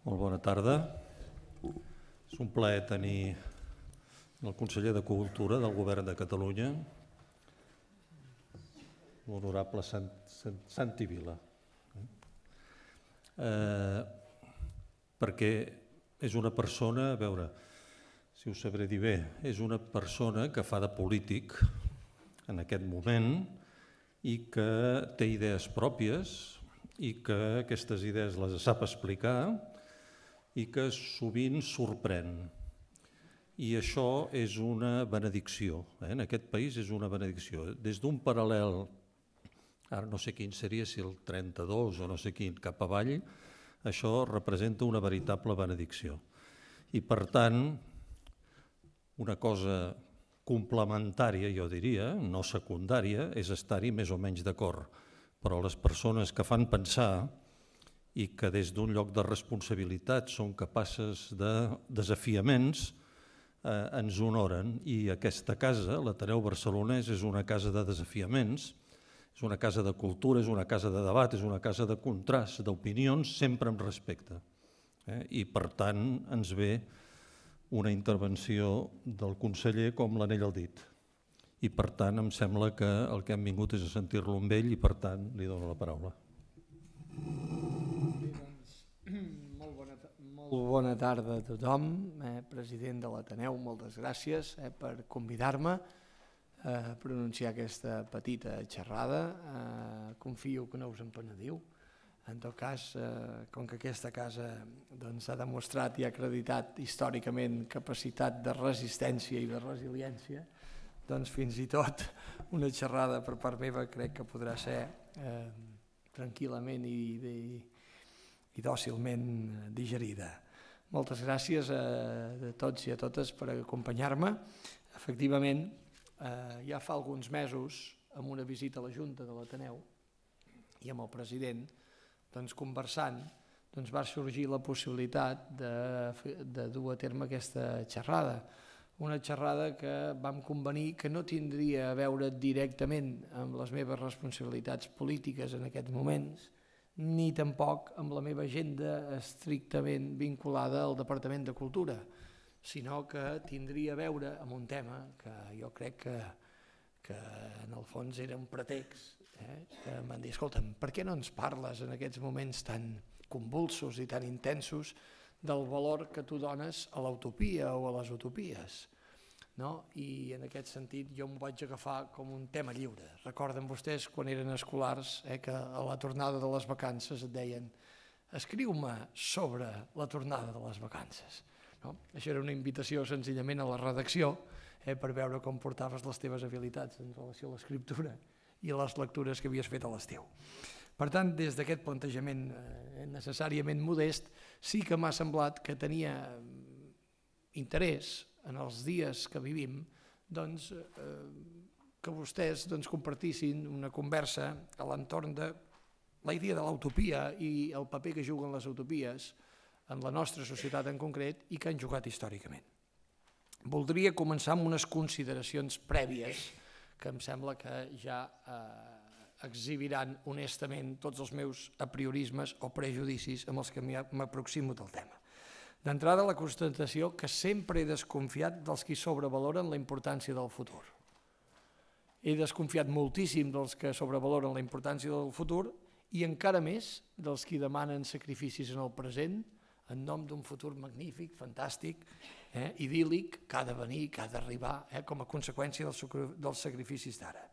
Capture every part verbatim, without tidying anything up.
Molt bona tarda. És un plaer tenir el conseller de Cultura del Govern de Catalunya, l'honorable Santi Vila, eh, perquè és una persona, a veure si ho sabré dir bé, és una persona que fa de polític en aquest moment i que té idees pròpies i que aquestes idees les sap explicar i que sovint sorprèn. I això és una benedicció, eh? En aquest país és una benedicció. Des d'un paral·lel, ara no sé quin seria, si el trenta-dos o no sé quin, cap avall, això representa una veritable benedicció. I per tant, una cosa complementària, jo diria, no secundària, és estar-hi més o menys d'acord. Però les persones que fan pensar i que des d'un lloc de responsabilitat són capaces de desafiaments, eh, ens honoren. I aquesta casa, l'Ateneu Barcelonès, és una casa de desafiaments, és una casa de cultura, és una casa de debat, és una casa de contrast, d'opinions, sempre amb respecte. Eh? I per tant ens ve una intervenció del conseller com l'anell al dit. I per tant em sembla que el que hem vingut és a sentir-lo amb ell i per tant li dono la paraula. Molt bona, molt bona tarda a tothom, eh, president de l'Ateneu, moltes gràcies eh, per convidar-me a pronunciar aquesta petita xerrada. Eh, confio que no us en penediu. En tot cas, eh, com que aquesta casa doncs, ha demostrat i ha acreditat històricament capacitat de resistència i de resiliència, doncs fins i tot una xerrada per part meva crec que podrà ser eh, tranquil·lament i, i, i dòcilment digerida. Moltes gràcies a, a tots i a totes per acompanyar-me. Efectivament, eh, ja fa alguns mesos, amb una visita a la Junta de l'Ateneu i amb el president, doncs, conversant, doncs, va sorgir la possibilitat de, de dur a terme aquesta xerrada. Una xerrada que vam convenir que no tindria a veure directament amb les meves responsabilitats polítiques en aquests moments, ni tampoc amb la meva agenda estrictament vinculada al Departament de Cultura, sinó que tindria a veure amb un tema que jo crec que, que en el fons era un pretext. Eh? Que m'han dit, escolta'm, per què no ens parles en aquests moments tan convulsos i tan intensos del valor que tu dones a l'utopia o a les utopies? No? I en aquest sentit jo em vaig agafar com un tema lliure. Recorden vostès quan eren escolars eh, que a la tornada de les vacances et deien escriu-me sobre la tornada de les vacances. No? Això era una invitació senzillament a la redacció eh, per veure com portaves les teves habilitats en relació a l'escriptura i les lectures que havies fet a l'estiu. Per tant, des d'aquest plantejament eh, necessàriament modest, sí que m'ha semblat que tenia interès en els dies que vivim doncs, eh, que vostès doncs, compartissin una conversa a l'entorn de la idea de l'utopia i el paper que juguen les utopies en la nostra societat en concret i que han jugat històricament. Voldria començar amb unes consideracions prèvies que em sembla que ja eh, exhibiran honestament tots els meus apriorismes o prejudicis amb els que m'aproximo del tema. D'entrada, la constatació que sempre he desconfiat dels qui sobrevaloren la importància del futur. He desconfiat moltíssim dels que sobrevaloren la importància del futur i encara més dels qui demanen sacrificis en el present en nom d'un futur magnífic, fantàstic, eh, idíl·lic, que ha de venir, que ha d'arribar, eh, com a conseqüència dels, dels sacrificis d'ara.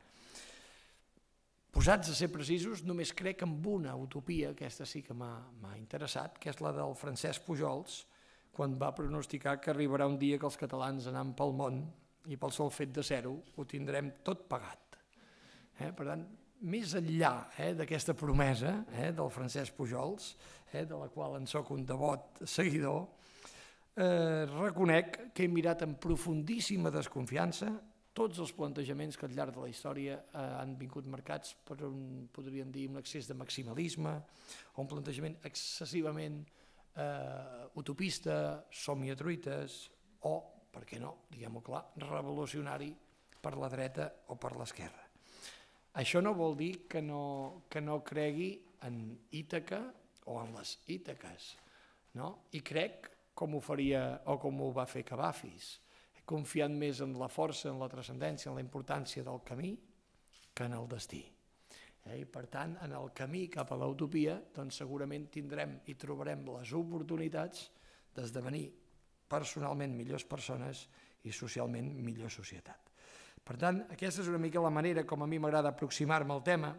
Posats a ser precisos, només crec en una utopia, aquesta sí que m'ha interessat, que és la del Francesc Pujols, quan va pronosticar que arribarà un dia que els catalans anant pel món i pel sol fet de ser-ho, ho tindrem tot pagat. Eh, per tant, més enllà eh, d'aquesta promesa eh, del Francesc Pujols, eh, de la qual en soc un devot seguidor, eh, reconec que he mirat amb profundíssima desconfiança tots els plantejaments que al llarg de la història eh, han vingut marcats per un, podríem dir, un excés de maximalisme o un plantejament excessivament eh, utopista, somiatruites o, per què no, diguem-ho clar, revolucionari per la dreta o per l'esquerra. Això no vol dir que no, que no cregui en Ítaca o en les Ítaques. no? I crec com ho faria o com ho va fer Cavafis, confiant més en la força, en la transcendència, en la importància del camí que en el destí. I per tant, en el camí cap a l'utopia, doncs segurament tindrem i trobarem les oportunitats d'esdevenir personalment millors persones i socialment millor societat. Per tant, aquesta és una mica la manera com a mi m'agrada aproximar-me al tema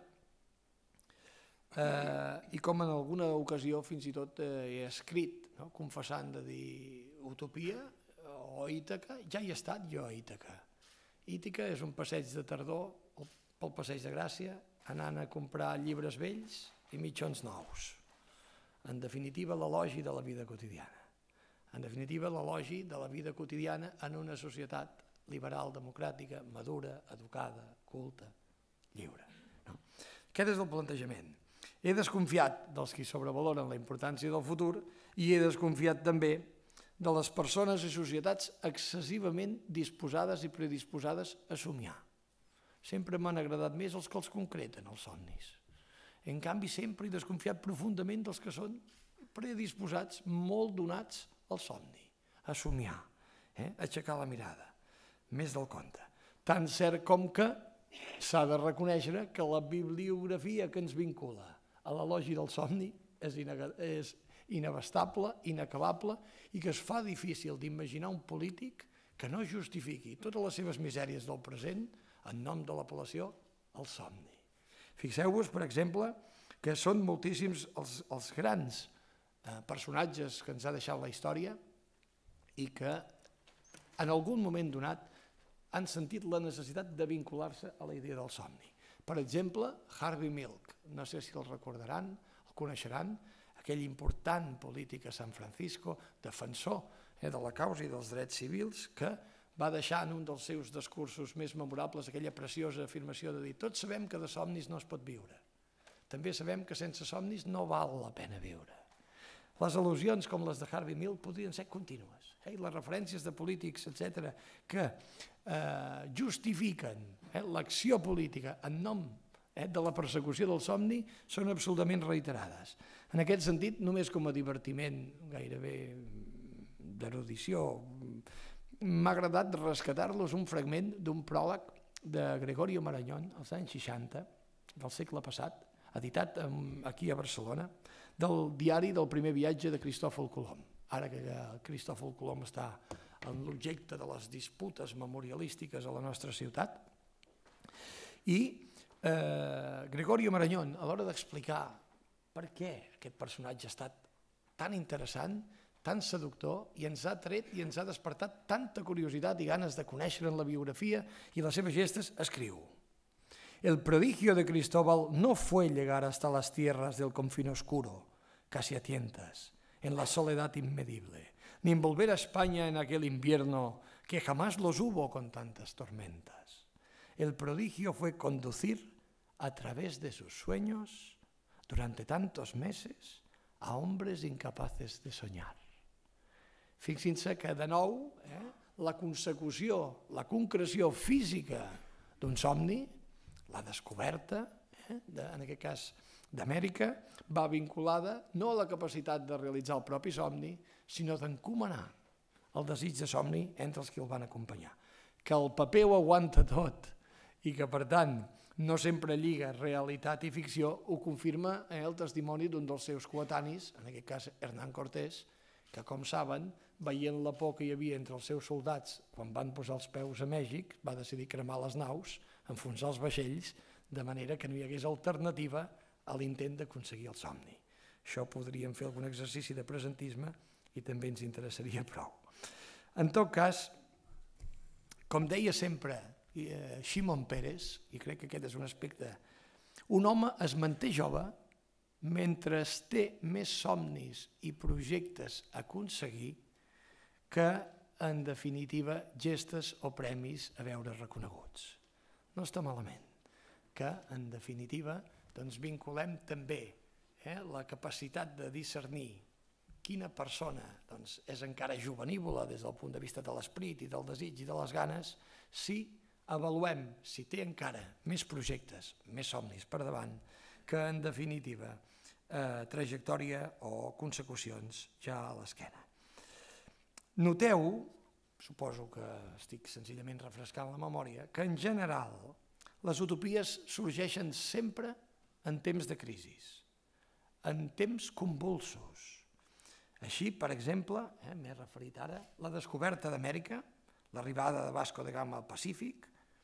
eh, i com en alguna ocasió fins i tot eh, he escrit, no? Confessant de dir utopia o Ítaca, ja hi he estat jo a Ítaca. Ítaca és un passeig de tardor pel passeig de Gràcia, anant a comprar llibres vells i mitjons nous. En definitiva, l'elogi de la vida quotidiana. En definitiva, l'elogi de la vida quotidiana en una societat liberal, democràtica, madura, educada, culta, lliure. No? Aquest és el plantejament. He desconfiat dels qui sobrevaloren la importància del futur i he desconfiat també de les persones i societats excessivament disposades i predisposades a somiar. Sempre m'han agradat més els que els concreten, els somnis. En canvi, sempre he desconfiat profundament dels que són predisposats, molt donats al somni, a somiar, eh? a aixecar la mirada, més del compte. Tan cert com que s'ha de reconèixer que la bibliografia que ens vincula a l'elogi del somni és, és inabastable, inacabable, i que es fa difícil d'imaginar un polític que no justifiqui totes les seves misèries del present en nom de l'apel·lació al somni. Fixeu-vos, per exemple, que són moltíssims els, els grans eh, personatges que ens ha deixat la història i que en algun moment donat han sentit la necessitat de vincular-se a la idea del somni. Per exemple, Harvey Milk, no sé si el recordaran, el coneixeran, aquell important polític a San Francisco, defensor eh, de la causa i dels drets civils, que va deixar en un dels seus discursos més memorables aquella preciosa afirmació de dir tots sabem que de somnis no es pot viure. També sabem que sense somnis no val la pena viure. Les al·lusions com les de Harvey Milk podrien ser contínues. Eh? Les referències de polítics, etcètera, que eh, justifiquen eh, l'acció política en nom eh, de la persecució del somni són absolutament reiterades. En aquest sentit, només com a divertiment gairebé d'erudició, m'ha agradat rescatar-los un fragment d'un pròleg de Gregorio Marañón, als anys seixanta, del segle passat, editat aquí a Barcelona, del diari del primer viatge de Cristòfol Colom. Ara que Cristòfol Colom està en l'objecte de les disputes memorialístiques a la nostra ciutat. I eh, Gregorio Marañón, a l'hora d'explicar per què aquest personatge ha estat tan interessant, tan seductor, i ens ha tret i ens ha despertat tanta curiositat i ganes de conèixer en la biografia i les seves gestes, escriu: El prodigio de Cristóbal no fue llegar hasta las tierras del confín oscuro, casi a tientas, en la soledad inmedible, ni envolver a España en aquel invierno que jamás los hubo con tantas tormentas. El prodigio fue conducir a través de sus sueños durante tantos meses a hombres incapaces de soñar. Fixin-se que, de nou, eh, la consecució, la concreció física d'un somni, la descoberta, eh, de, en aquest cas d'Amèrica, va vinculada no a la capacitat de realitzar el propi somni, sinó d'encomanar el desig de somni entre els que el van acompanyar. Que el paper ho aguanta tot i que, per tant, no sempre lliga realitat i ficció, ho confirma eh, el testimoni d'un dels seus coetanis, en aquest cas Hernán Cortés, que, com saben, veient la por que hi havia entre els seus soldats quan van posar els peus a Mèxic, va decidir cremar les naus, enfonsar els vaixells, de manera que no hi hagués alternativa a l'intent d'aconseguir el somni. Això podríem fer algun exercici de presentisme i també ens interessaria prou. En tot cas, com deia sempre eh, Shimon Peres, i crec que aquest és un aspecte, un home es manté jove mentre té més somnis i projectes a aconseguir que, en definitiva, gestes o premis a veure reconeguts. No està malament que, en definitiva, doncs vinculem també eh, la capacitat de discernir quina persona doncs, és encara juvenívola des del punt de vista de l'esperit i del desig i de les ganes, si avaluem si té encara més projectes, més somnis per davant, que, en definitiva, eh, trajectòria o consecucions ja a l'esquena. Noteu, suposo que estic senzillament refrescant la memòria, que en general les utopies sorgeixen sempre en temps de crisi, en temps convulsos. Així, per exemple, eh, m'he referit ara, la descoberta d'Amèrica, l'arribada de Vasco da Gama al Pacífic,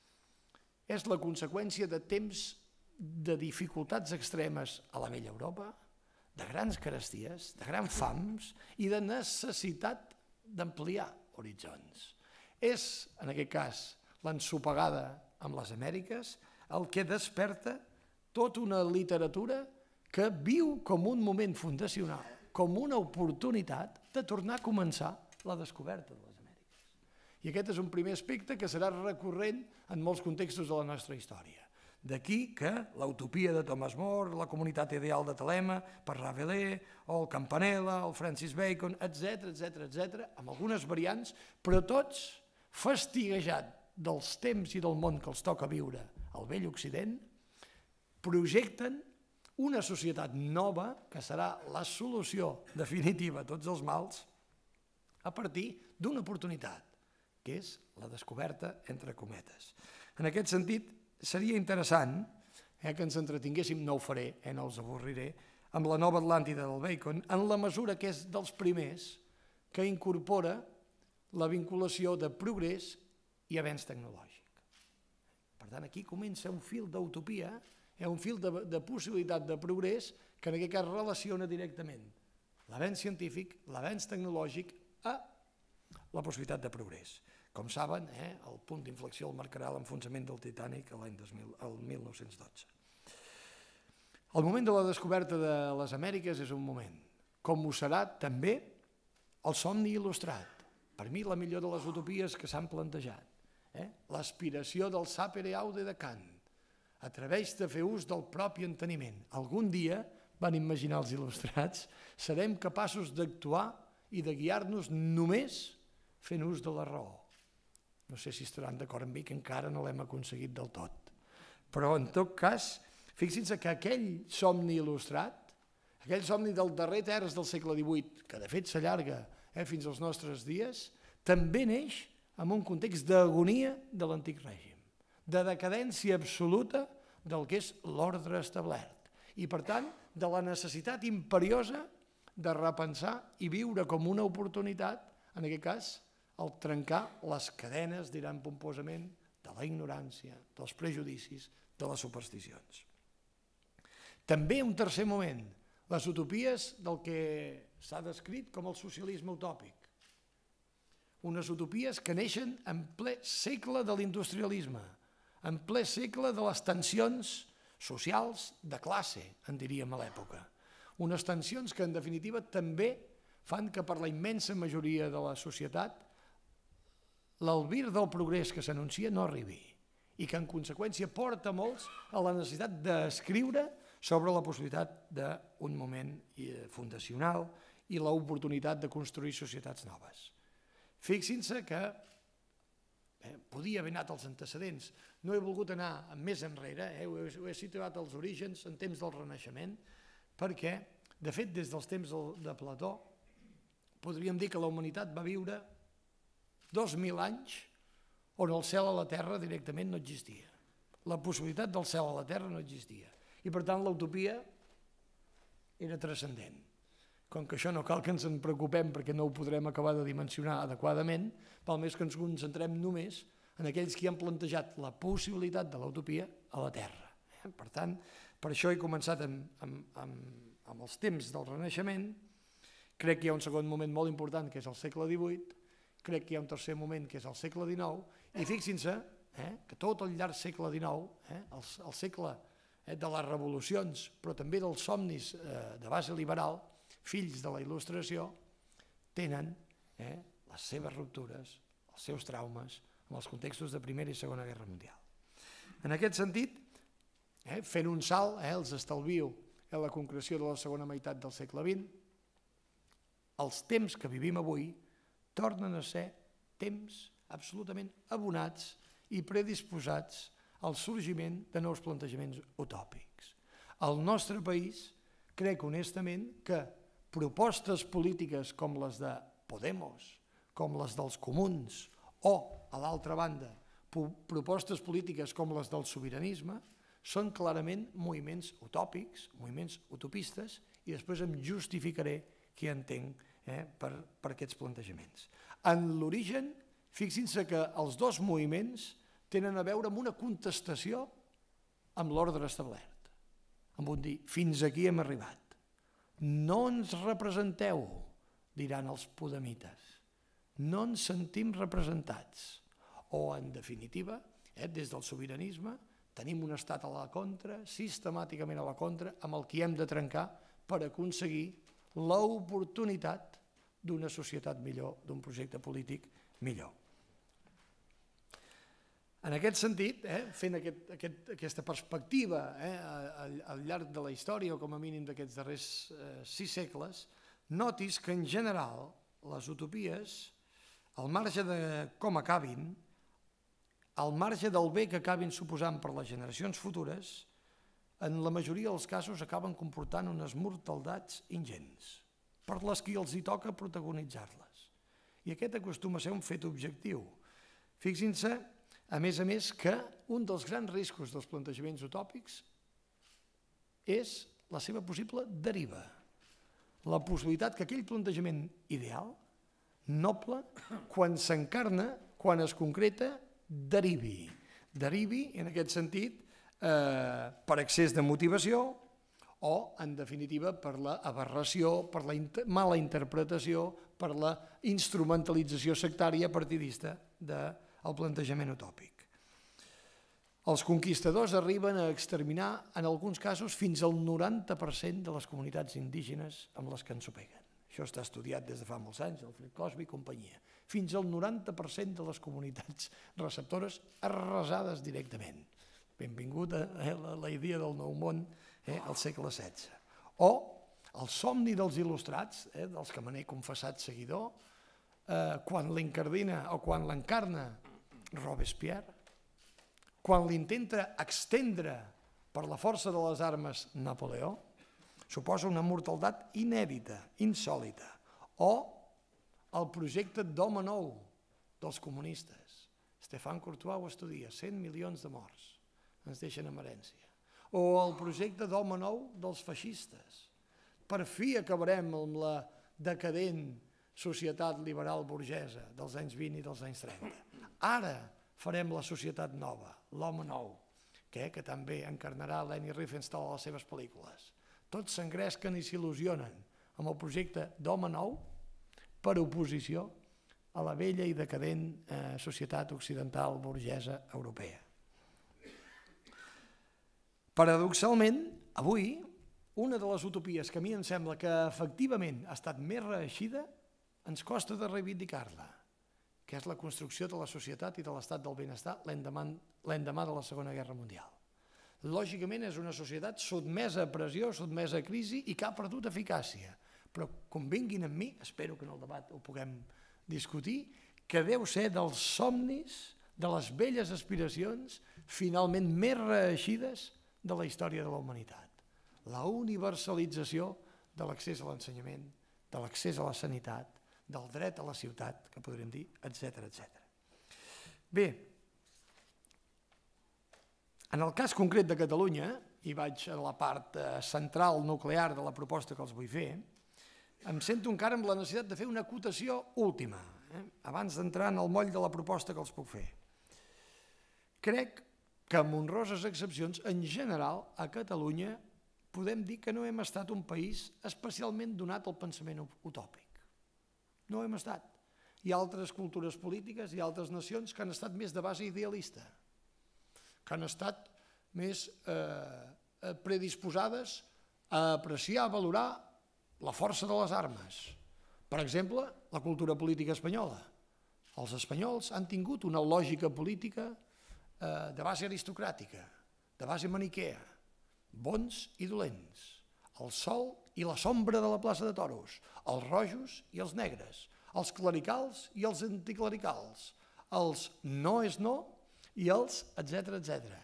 és la conseqüència de temps de dificultats extremes a la vella Europa, de grans caresties, de grans fams i de necessitat d'ampliar horitzons. És, en aquest cas, l'ensopegada amb les Amèriques el que desperta tota una literatura que viu com un moment fundacional, com una oportunitat de tornar a començar la descoberta de les Amèriques. I aquest és un primer aspecte que serà recurrent en molts contextos de la nostra història. D'aquí que l'utopia de Thomas More, la comunitat ideal de Telema, per Rabelais, o el Campanella, el Francis Bacon, etcètera, etcètera, etcètera, amb algunes variants, però tots fastiguejat dels temps i del món que els toca viure al vell Occident, projecten una societat nova que serà la solució definitiva a tots els mals a partir d'una oportunitat, que és la descoberta entre cometes. En aquest sentit, seria interessant eh, que ens entretinguéssim, no ho faré, eh, no els avorriré, amb la nova Atlàntida del Bacon, en la mesura que és dels primers que incorpora la vinculació de progrés i avenç tecnològic. Per tant, aquí comença un fil d'utopia, eh, un fil de, de possibilitat de progrés que en aquest cas relaciona directament l'avenç científic, l'avenç tecnològic a la possibilitat de progrés. Com saben, eh, el punt d'inflexió el marcarà l'enfonsament del Titanic l'any mil nou-cents dotze. El moment de la descoberta de les Amèriques és un moment, com ho serà també el somni il·lustrat. Per mi, la millor de les utopies que s'han plantejat. Eh? L'aspiració del sapere aude de Kant, a través de fer ús del propi enteniment. Algun dia, van imaginar els il·lustrats, serem capaços d'actuar i de guiar-nos només fent ús de la raó. No sé si estaran d'acord amb mi que encara no l'hem aconseguit del tot. Però, en tot cas, fixin-se que aquell somni il·lustrat, aquell somni del darrer terç del segle divuit, que de fet s'allarga eh, fins als nostres dies, també neix en un context d'agonia de l'antic règim, de decadència absoluta del que és l'ordre establert i, per tant, de la necessitat imperiosa de repensar i viure com una oportunitat, en aquest cas, el trencar les cadenes, diran pomposament, de la ignorància, dels prejudicis, de les supersticions. També un tercer moment, les utopies del que s'ha descrit com el socialisme utòpic. Unes utopies que neixen en ple segle de l'industrialisme, en ple segle de les tensions socials de classe, en diríem a l'època. Unes tensions que, en definitiva, també fan que per la immensa majoria de la societat l'albir del progrés que s'anuncia no arribi i que, en conseqüència, porta molts a la necessitat d'escriure sobre la possibilitat d'un moment fundacional i l'oportunitat de construir societats noves. Fixin-se que eh, podia haver anat als antecedents. No he volgut anar més enrere, eh, ho, he, ho he situat als orígens en temps del Renaixement, perquè, de fet, des dels temps de Plató, podríem dir que la humanitat va viure dos mil anys on el cel a la terra directament no existia. La possibilitat del cel a la terra no existia. I, per tant, l'utopia era transcendent. Com que això no cal que ens en preocupem perquè no ho podrem acabar de dimensionar adequadament, val més que ens concentrem només en aquells que han plantejat la possibilitat de l'utopia a la terra. Per tant, per això he començat amb, amb, amb, amb els temps del Renaixement. Crec que hi ha un segon moment molt important, que és el segle divuit, crec que hi ha un tercer moment, que és el segle dinou, i fixin-se eh, que tot el llarg segle dinou, eh, el, el segle eh, de les revolucions, però també dels somnis eh, de base liberal, fills de la il·lustració, tenen eh, les seves ruptures, els seus traumes, en els contextos de Primera i Segona Guerra Mundial. En aquest sentit, eh, fent un salt, eh, els estalvio en la concreció de la segona meitat del segle vint, els temps que vivim avui tornen a ser temps absolutament abonats i predisposats al sorgiment de nous plantejaments utòpics. El nostre país Crec honestament que propostes polítiques com les de Podemos, com les dels comuns, o, a l'altra banda, propostes polítiques com les del sobiranisme, són clarament moviments utòpics, moviments utopistes, i després em justificaré què entenc eh, per, per aquests plantejaments. En l'origen, fixin-se que els dos moviments tenen a veure amb una contestació amb l'ordre establert. Amb un dir, fins aquí hem arribat. No ens representeu, diran els podemites. No ens sentim representats. O, en definitiva, eh, des del sobiranisme, tenim un estat a la contra, sistemàticament a la contra, amb el que hem de trencar per aconseguir l'oportunitat d'una societat millor, d'un projecte polític millor. En aquest sentit, eh, fent aquest, aquest, aquesta perspectiva eh, al, al llarg de la història, o com a mínim d'aquests darrers eh, sis segles, notis que en general les utopies, al marge de com acabin, al marge del bé que acabin suposant per les generacions futures, en la majoria dels casos acaben comportant unes mortaldats ingents, per les que els hi toca protagonitzar-les. I aquest acostuma a ser un fet objectiu. Fixin-se, a més a més, que un dels grans riscos dels plantejaments utòpics és la seva possible deriva. La possibilitat que aquell plantejament ideal, noble, quan s'encarna, quan es concreta, derivi. Derivi, en aquest sentit, eh, per excés de motivació o, en definitiva, per l'aberració, per la mala interpretació, per la instrumentalització sectària partidista del plantejament utòpic. Els conquistadors arriben a exterminar, en alguns casos, fins al noranta per cent de les comunitats indígenes amb les que ensopeguen. Això està estudiat des de fa molts anys, Alfred Crosby i companyia. Fins al noranta per cent de les comunitats receptores arrasades directament. Benvinguda eh, la, la idea del nou món eh, al segle setze. O el somni dels il·lustrats, eh, dels que me n'he confessat seguidor, eh, quan l'incardina o quan l'encarna Robespierre, quan l'intenta extendre per la força de les armes Napoleó, suposa una mortaldat inèdita, insòlita. O el projecte d'home nou dels comunistes. Stéphane Courtois ho estudia, cent milions de morts ens deixen en herència. O el projecte d'home nou dels feixistes. Per fi acabarem amb la decadent societat liberal burgesa dels anys vint i dels anys trenta. Ara farem la societat nova, l'home nou, que, que també encarnarà Leni Riefenstahl a les seves pel·lícules. Tots s'engresquen i s'il·lusionen amb el projecte d'home nou per oposició a la vella i decadent eh, societat occidental burgesa europea. Paradoxalment, avui, una de les utopies que a mi em sembla que efectivament ha estat més reeixida, ens costa de reivindicar-la, que és la construcció de la societat i de l'estat del benestar l'endemà de la Segona Guerra Mundial. Lògicament és una societat sotmesa a pressió, sotmesa a crisi i que ha perdut eficàcia. Però convinguin amb mi, espero que en el debat ho puguem discutir, que deu ser dels somnis, de les velles aspiracions, finalment més reeixides de la història de la humanitat. La universalització de l'accés a l'ensenyament, de l'accés a la sanitat, del dret a la ciutat, que podríem dir, etcètera, etcètera. Bé, en el cas concret de Catalunya, i vaig a la part central nuclear de la proposta que els vull fer, em sento encara amb la necessitat de fer una acotació última, eh? abans d'entrar en el moll de la proposta que els puc fer. Crec que, amb honroses excepcions, en general, a Catalunya podem dir que no hem estat un país especialment donat al pensament utòpic. No hem estat. Hi ha altres cultures polítiques i altres nacions que han estat més de base idealista, que han estat més eh, predisposades a apreciar, a valorar la força de les armes. Per exemple, la cultura política espanyola. Els espanyols han tingut una lògica política eh, de base aristocràtica, de base maniquea, bons i dolents, el sol i la sombra de la plaça de toros, els rojos i els negres, els clericals i els anticlericals, els no és no i els etcètera, etcètera.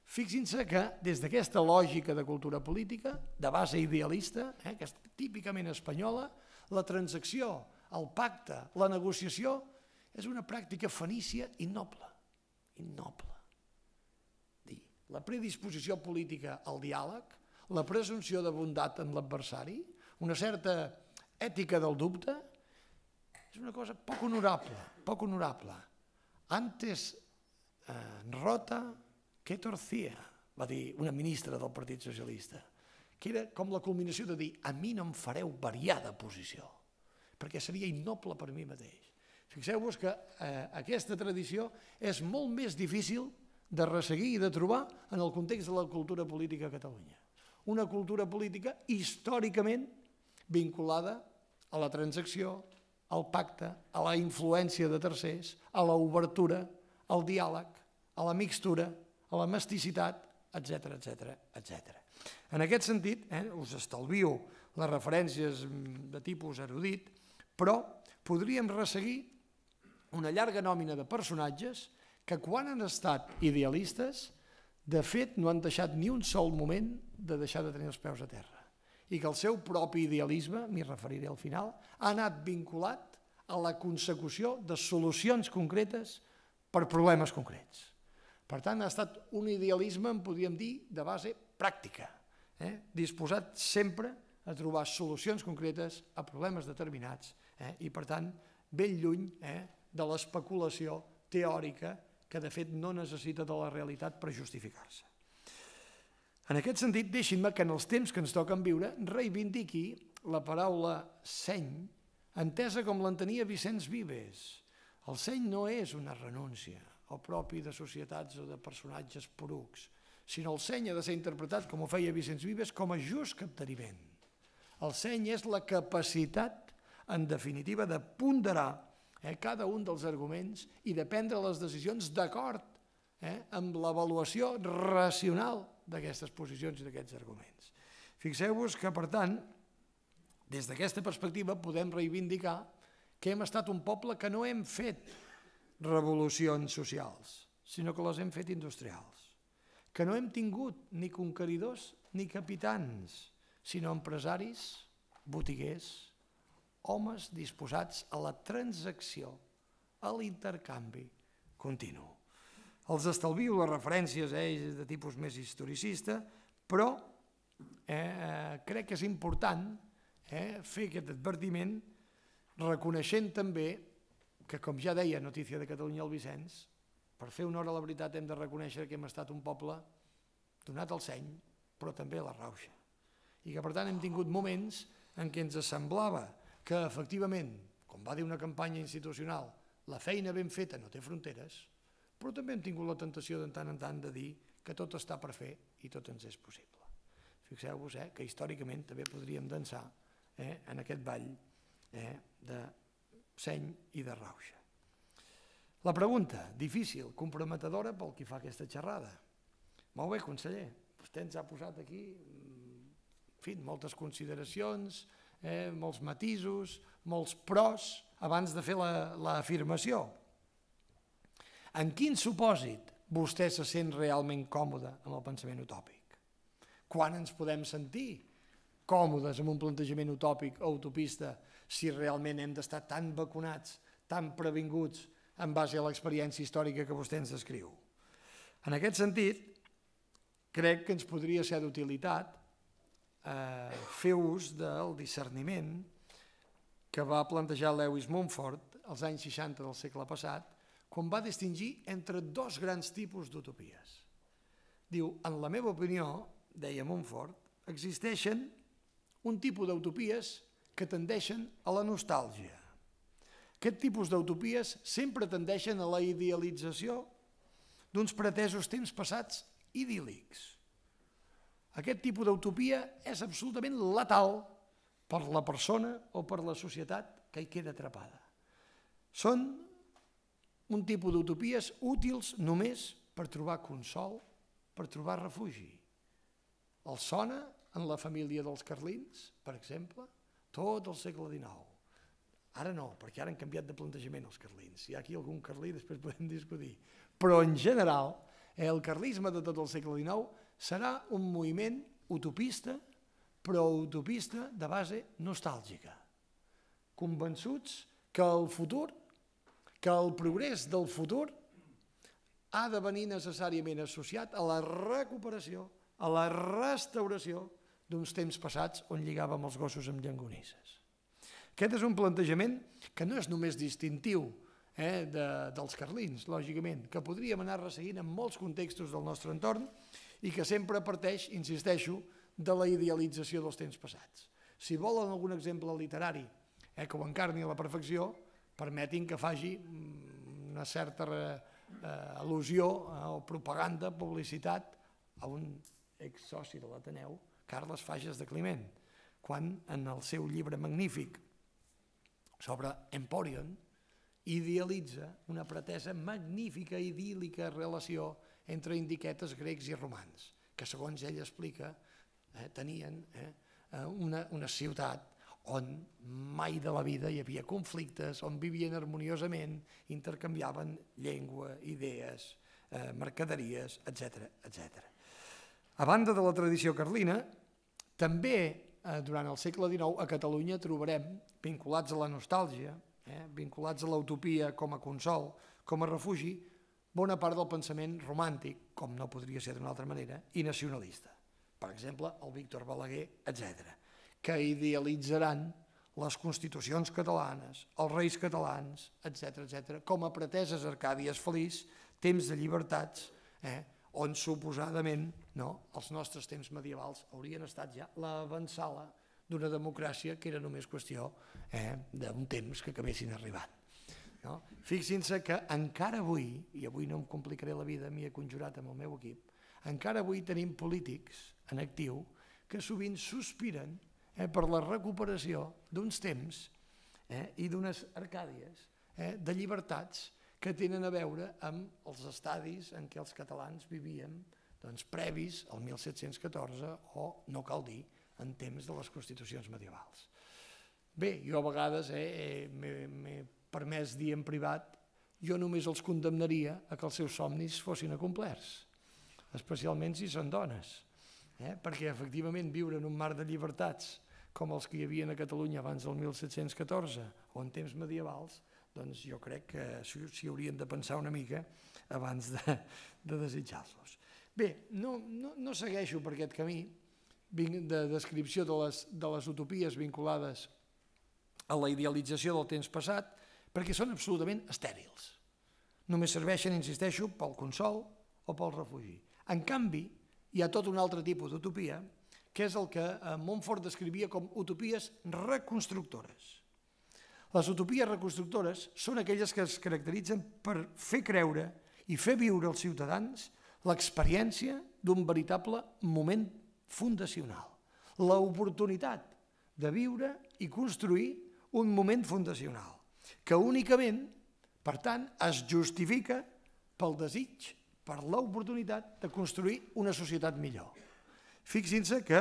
Fixin-se que des d'aquesta lògica de cultura política, de base idealista, eh, que és típicament espanyola, la transacció, el pacte, la negociació, és una pràctica fenícia innoble. Innoble. Dir, la predisposició política al diàleg, la presumpció de bondat en l'adversari, una certa ètica del dubte, és una cosa poc honorable, poc honorable. Antes eh, rota que torcia, va dir una ministra del Partit Socialista, que era com la culminació de dir a mi no em fareu variar de posició, perquè seria innoble per mi mateix. Fixeu-vos que eh, aquesta tradició és molt més difícil de resseguir i de trobar en el context de la cultura política a Catalunya. Una cultura política històricament vinculada a la transacció, al pacte, a la influència de tercers, a l'obertura, al diàleg, a la mixtura, a la mesticitat, etcètera, etcètera, etcètera. En aquest sentit, eh, us estalvio les referències de tipus erudit, però podríem resseguir una llarga nòmina de personatges que quan han estat idealistes, de fet no han deixat ni un sol moment de deixar de tenir els peus a terra i que el seu propi idealisme, m'hi referiré al final, ha anat vinculat a la consecució de solucions concretes per problemes concrets. Per tant, ha estat un idealisme, en podríem dir, de base pràctica, eh? disposat sempre a trobar solucions concretes a problemes determinats eh? i, per tant, ben lluny eh? de l'especulació teòrica que, de fet, no necessita de la realitat per justificar-se. En aquest sentit, deixin-me que en els temps que ens toquen viure reivindiqui la paraula seny, entesa com l'entenia Vicenç Vives. El seny no és una renúncia, o propi de societats o de personatges porucs, sinó el seny ha de ser interpretat, com ho feia Vicenç Vives, com a just capteniment. El seny és la capacitat, en definitiva, de ponderar eh, cada un dels arguments i de prendre les decisions d'acord eh, amb l'avaluació racional d'aquestes posicions i d'aquests arguments. Fixeu-vos que, per tant, des d'aquesta perspectiva podem reivindicar que hem estat un poble que no hem fet revolucions socials, sinó que les hem fet industrials, que no hem tingut ni conqueridors ni capitans, sinó empresaris, botiguers, homes disposats a la transacció, a l'intercanvi continu. Els estalvio les referències eh, de tipus més historicista, però eh, crec que és important eh, fer aquest advertiment reconeixent també que, com ja deia Notícia de Catalunya el Vicenç, per fer honor a la veritat hem de reconèixer que hem estat un poble donat al seny, però també a la rauxa. I que, per tant, hem tingut moments en què ens semblava que, efectivament, com va dir una campanya institucional, la feina ben feta no té fronteres, però també hem tingut la tentació de tant en tant de dir que tot està per fer i tot ens és possible. Fixeu-vos eh, que històricament també podríem dansar eh, en aquest ball eh, de seny i de rauxa. La pregunta, difícil, comprometedora pel qui fa aquesta xerrada. Molt bé, conseller, vostè ens ha posat aquí en fi, moltes consideracions, eh, molts matisos, molts pros abans de fer l'afirmació. En quin supòsit vostè se sent realment còmode amb el pensament utòpic? Quan ens podem sentir còmodes amb un plantejament utòpic o utopista si realment hem d'estar tan vacunats, tan previnguts en base a l'experiència històrica que vostè ens descriu? En aquest sentit, crec que ens podria ser d'utilitat eh, fer ús del discerniment que va plantejar Lewis Mumford als anys seixanta del segle passat, quan va distingir entre dos grans tipus d'utopies. Diu, en la meva opinió, deia Mumford, existeixen un tipus d'utopies que tendeixen a la nostàlgia. Aquest tipus d'utopies sempre tendeixen a la idealització d'uns pretesos temps passats idíl·lics. Aquest tipus d'utopia és absolutament letal per la persona o per la societat que hi queda atrapada. Són un tipus d'utopies útils només per trobar consol, per trobar refugi. Els sona en la família dels carlins, per exemple, tot el segle dinou. Ara no, perquè ara han canviat de plantejament els carlins. Si hi ha aquí algun carlí, després podem discutir. Però en general El carlisme de tot el segle dinou serà un moviment utopista, però utopista de base nostàlgica, convençuts que el futur, que el progrés del futur ha de venir necessàriament associat a la recuperació, a la restauració d'uns temps passats on lligàvem els gossos amb llangonisses. Aquest és un plantejament que no és només distintiu eh, de, dels carlins, lògicament, que podríem anar resseguint en molts contextos del nostre entorn i que sempre parteix, insisteixo, de la idealització dels temps passats. Si volen algun exemple literari eh, que ho encarni a la perfecció, permetin que faci una certa eh, al·lusió eh, o propaganda, publicitat a un exsoci de l'Ateneu, Carles Fages de Climent, quan en el seu llibre magnífic sobre Empòrion idealitza una pretesa magnífica, idíl·lica relació entre indiquetes grecs i romans, que segons ell explica eh, tenien eh, una, una ciutat on mai de la vida hi havia conflictes, on vivien harmoniosament, intercanviaven llengua, idees, eh, mercaderies, etcètera, etcètera. A banda de la tradició carlina, també eh, durant el segle dinou a Catalunya trobarem, vinculats a la nostàlgia, eh, vinculats a l'utopia com a consol, com a refugi, bona part del pensament romàntic, com no podria ser d'una altra manera, i nacionalista. Per exemple, el Víctor Balaguer, etcètera, que idealitzaran les constitucions catalanes, els reis catalans, etcètera, etcètera, com a preteses Arcàdies feliç, temps de llibertats, eh, on suposadament no, els nostres temps medievals haurien estat ja l'avançala d'una democràcia que era només qüestió eh, d'un temps que acabessin arribant. No? Fixin-se que encara avui, i avui no em complicaré la vida, m'hi he conjurat amb el meu equip, encara avui tenim polítics en actiu que sovint sospiren eh, per la recuperació d'uns temps eh, i d'unes Arcàdies eh, de llibertats que tenen a veure amb els estadis en què els catalans vivíem doncs, previs al mil set-cents catorze o, no cal dir, en temps de les constitucions medievals. Bé, jo a vegades eh, m'he permès dir en privat, jo només els condemnaria a que els seus somnis fossin acomplerts, especialment si són dones, eh? perquè efectivament viure en un mar de llibertats com els que hi havia a Catalunya abans del mil set-cents catorze o en temps medievals, doncs jo crec que s'hi haurien de pensar una mica abans de, de desitjar-los. Bé, no, no, no segueixo per aquest camí de descripció de les, de les utopies vinculades a la idealització del temps passat, perquè són absolutament estèrils. Només serveixen, insisteixo, pel consol o pel refugi. En canvi, hi ha tot un altre tipus d'utopia, que és el que Montfort descrivia com utopies reconstructores. Les utopies reconstructores són aquelles que es caracteritzen per fer creure i fer viure als ciutadans l'experiència d'un veritable moment fundacional, l'oportunitat de viure i construir un moment fundacional, que únicament, per tant, es justifica pel desig, per l'oportunitat de construir una societat millor. Fixin-se que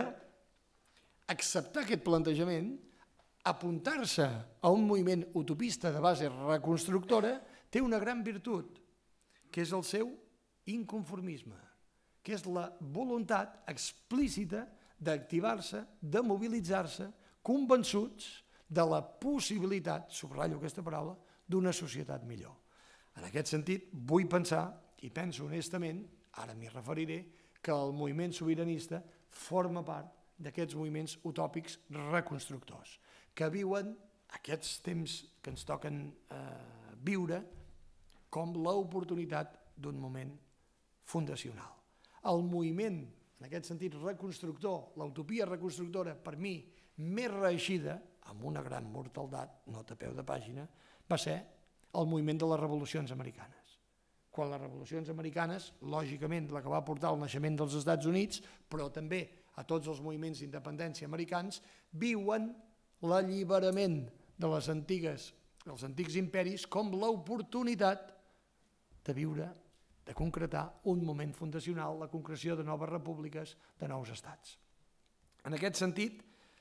acceptar aquest plantejament, apuntar-se a un moviment utopista de base reconstructora, té una gran virtut, que és el seu inconformisme, que és la voluntat explícita d'activar-se, de mobilitzar-se, convençuts de la possibilitat, subratllo aquesta paraula, d'una societat millor. En aquest sentit, vull pensar, i penso honestament, ara m'hi referiré, que el moviment sobiranista forma part d'aquests moviments utòpics reconstructors, que viuen aquests temps que ens toquen eh, viure com l'oportunitat d'un moment fundacional. El moviment, en aquest sentit reconstructor, l'utopia reconstructora, per mi, més reeixida, amb una gran mortaldat, nota a peu de pàgina, va ser el moviment de les revolucions americanes. Quan les revolucions americanes, lògicament la que va portar al naixement dels Estats Units, però també a tots els moviments d'independència americans, viuen l'alliberament de les antigues, dels antics imperis com l'oportunitat de viure, de concretar un moment fundacional, la concreció de noves repúbliques, de nous estats. En aquest sentit,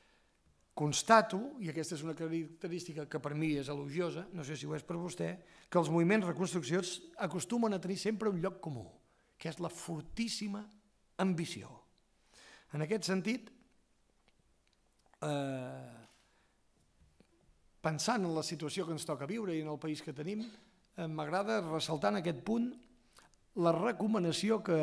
constato, i aquesta és una característica que per mi és elogiosa, no sé si ho és per vostè, que els moviments reconstruccions acostumen a tenir sempre un lloc comú, que és la fortíssima ambició. En aquest sentit, eh, pensant en la situació que ens toca viure i en el país que tenim, eh, m'agrada ressaltar en aquest punt la recomanació que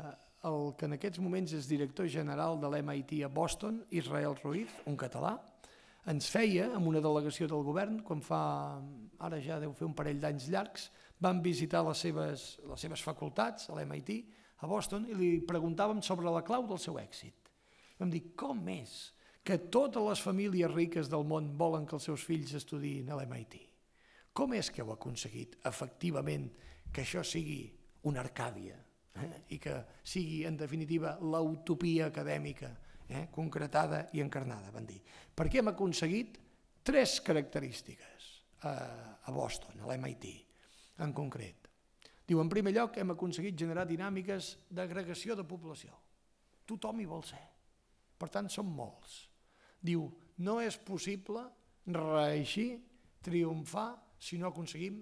el que en aquests moments és director general de l'M I T a Boston, Israel Ruiz, un català, ens feia amb una delegació del govern, quan fa, ara ja deu fer un parell d'anys llargs, vam visitar les seves, les seves facultats a l'M I T a Boston i li preguntàvem sobre la clau del seu èxit. Vam dir, com és que totes les famílies riques del món volen que els seus fills estudiïn a l'M I T? Com és que heu aconseguit efectivament que això sigui una Arcàdia eh? i que sigui en definitiva la utopia acadèmica eh? concretada i encarnada, van dir. Perquè hem aconseguit tres característiques a, a Boston, a l'M I T en concret. Diu, en primer lloc hem aconseguit generar dinàmiques d'agregació de població. Tothom hi vol ser. Per tant, som molts. Diu, no és possible reeixir, triomfar, si no aconseguim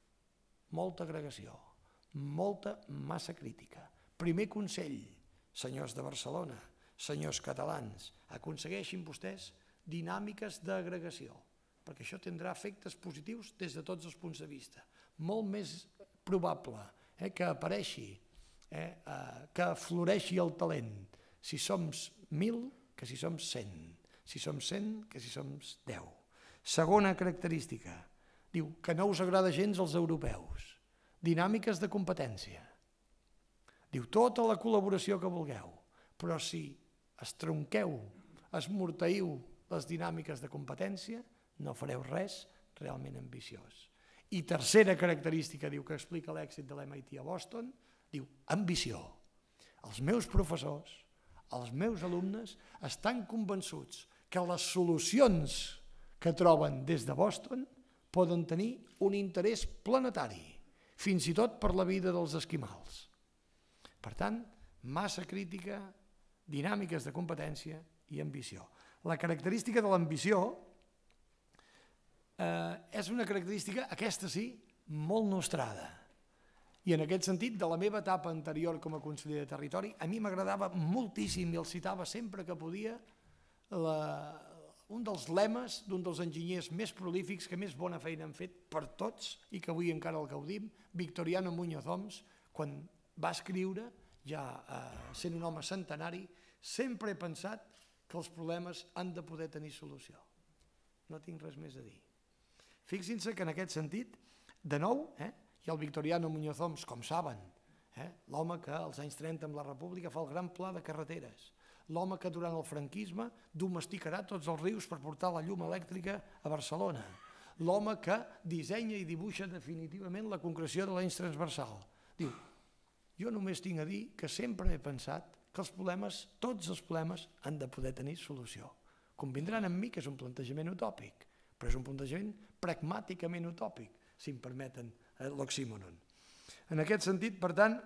molta agregació, molta massa crítica. Primer consell, senyors de Barcelona, senyors catalans, aconsegueixin vostès dinàmiques d'agregació, perquè això tindrà efectes positius des de tots els punts de vista. Molt més probable eh, que apareixi, eh, eh, que floreixi el talent, si som mil que si som cent, si som cent que si som deu. Segona característica, diu que no us agrada gens els europeus. Dinàmiques de competència. Diu tota la col·laboració que vulgueu, però si estronqueu, esmorteiu les dinàmiques de competència, no fareu res realment ambiciós. I tercera característica, diu, que explica l'èxit de l'M I T a Boston, diu ambició. Els meus professors, els meus alumnes estan convençuts que les solucions que troben des de Boston poden tenir un interès planetari, fins i tot per la vida dels esquimals. Per tant, massa crítica, dinàmiques de competència i ambició. La característica de l'ambició eh, és una característica, aquesta sí, molt nostrada. I en aquest sentit, de la meva etapa anterior com a conseller de Territori, a mi m'agradava moltíssim, i el citava sempre que podia, la, un dels lemes d'un dels enginyers més prolífics que més bona feina han fet per tots i que avui encara el gaudim, Victoriano Muñoz Oms, quan va escriure, ja eh, sent un home centenari, sempre he pensat que els problemes han de poder tenir solució. No tinc res més a dir. Fixin-se que en aquest sentit, de nou, eh, i el Victoriano Muñoz Oms, com saben, eh, l'home que als anys trenta amb la República fa el gran pla de carreteres, l'home que durant el franquisme domesticarà tots els rius per portar la llum elèctrica a Barcelona, l'home que dissenya i dibuixa definitivament la concreció de l'eix transversal. Diu, jo només tinc a dir que sempre he pensat que els problemes, tots els problemes, han de poder tenir solució. Convindran amb mi que és un plantejament utòpic, però és un plantejament pragmàticament utòpic, si em permeten l'oxímoron. En aquest sentit, per tant,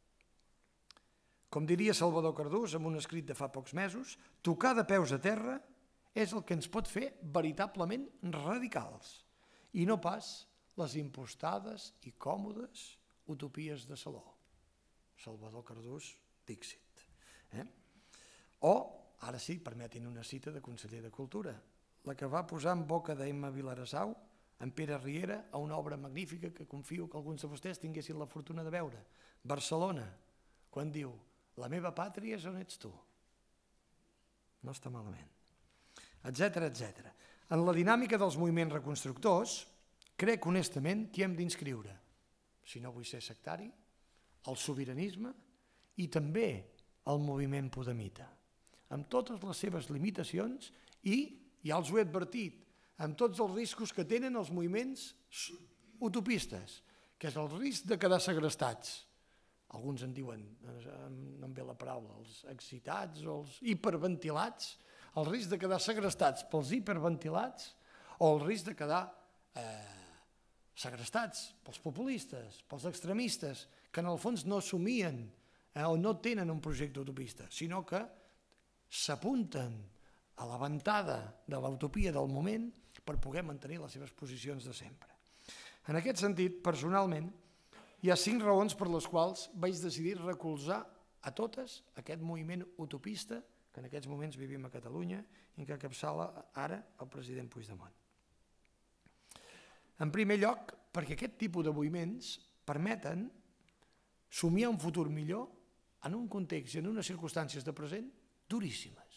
com diria Salvador Cardús en un escrit de fa pocs mesos, tocar de peus a terra és el que ens pot fer veritablement radicals i no pas les impostades i còmodes utopies de saló. Salvador Cardús, Dixit. Eh? O, ara sí, permetin una cita de conseller de Cultura, la que va posar en boca d'Emma Vilarassau en Pere Riera a una obra magnífica que confio que alguns de vostès tinguessin la fortuna de veure. Barcelona, quan diu, la meva pàtria és on ets tu. No està malament. Etcètera, etcètera. En la dinàmica dels moviments reconstructors, crec honestament que hem d'inscriure, si no vull ser sectari, el sobiranisme i també el moviment podemita, amb totes les seves limitacions i, ja els ho he advertit, amb tots els riscos que tenen els moviments utopistes, que és el risc de quedar segrestats. Alguns en diuen, no em ve la paraula, els excitats o els hiperventilats, el risc de quedar segrestats pels hiperventilats o el risc de quedar eh, segrestats pels populistes, pels extremistes, que en el fons no assumien eh, o no tenen un projecte utopista, sinó que s'apunten a la ventada de l'utopia del moment per poder mantenir les seves posicions de sempre. En aquest sentit, personalment, Hi ha cinc raons per les quals vaig decidir recolzar a totes aquest moviment utopista que en aquests moments vivim a Catalunya i en què encapçala ara el president Puigdemont. En primer lloc, perquè aquest tipus de moviments permeten somiar un futur millor en un context i en unes circumstàncies de present duríssimes.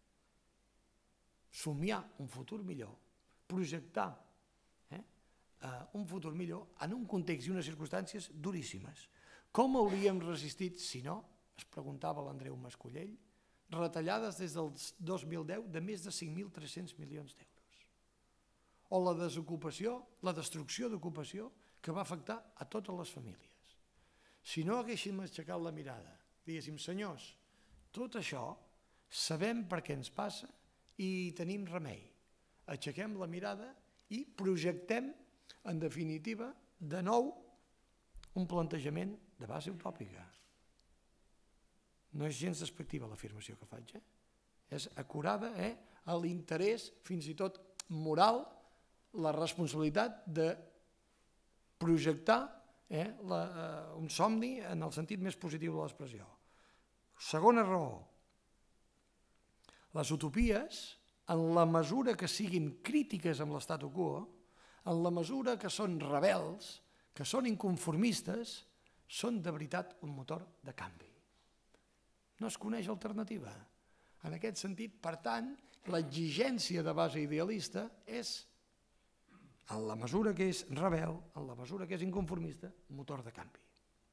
Somiar un futur millor, projectar eh, un futur millor en un context i unes circumstàncies duríssimes. Com hauríem resistit, si no, es preguntava l'Andreu Mascollell, retallades des del dos mil deu de més de cinc mil tres-cents milions d'euros. O la desocupació, la destrucció d'ocupació que va afectar a totes les famílies. Si no haguéssim aixecat la mirada, diguéssim, senyors, tot això sabem per què ens passa i tenim remei. Aixequem la mirada i projectem, en definitiva, de nou, un plantejament de base utòpica. No és gens despectiva l'afirmació que faig, eh? És acurada eh? a l'interès, fins i tot moral, la responsabilitat de projectar eh? la, uh, un somni en el sentit més positiu de l'expressió. Segona raó, les utopies, en la mesura que siguin crítiques amb l'statu quo, en la mesura que són rebels, que són inconformistes, són de veritat un motor de canvi. No es coneix alternativa. En aquest sentit, per tant, l'exigència de base idealista és, en la mesura que és rebel, en la mesura que és inconformista, motor de canvi.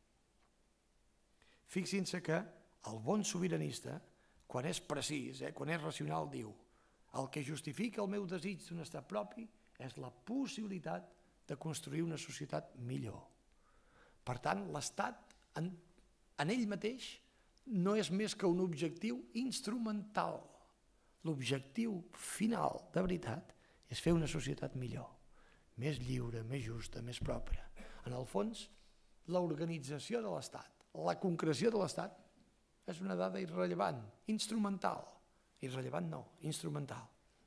Fixin-se que el bon sobiranista, quan és precís, eh, quan és racional, diu el que justifica el meu desig d'un estat propi és la possibilitat de construir una societat millor. Per tant, l'estat en, en ell mateix no és més que un objectiu instrumental. L'objectiu final, de veritat, és fer una societat millor, més lliure, més justa, més pròspera. En el fons, l'organització de l'Estat, la concreció de l'Estat, és una dada irrellevant, instrumental. Irrellevant no, instrumental.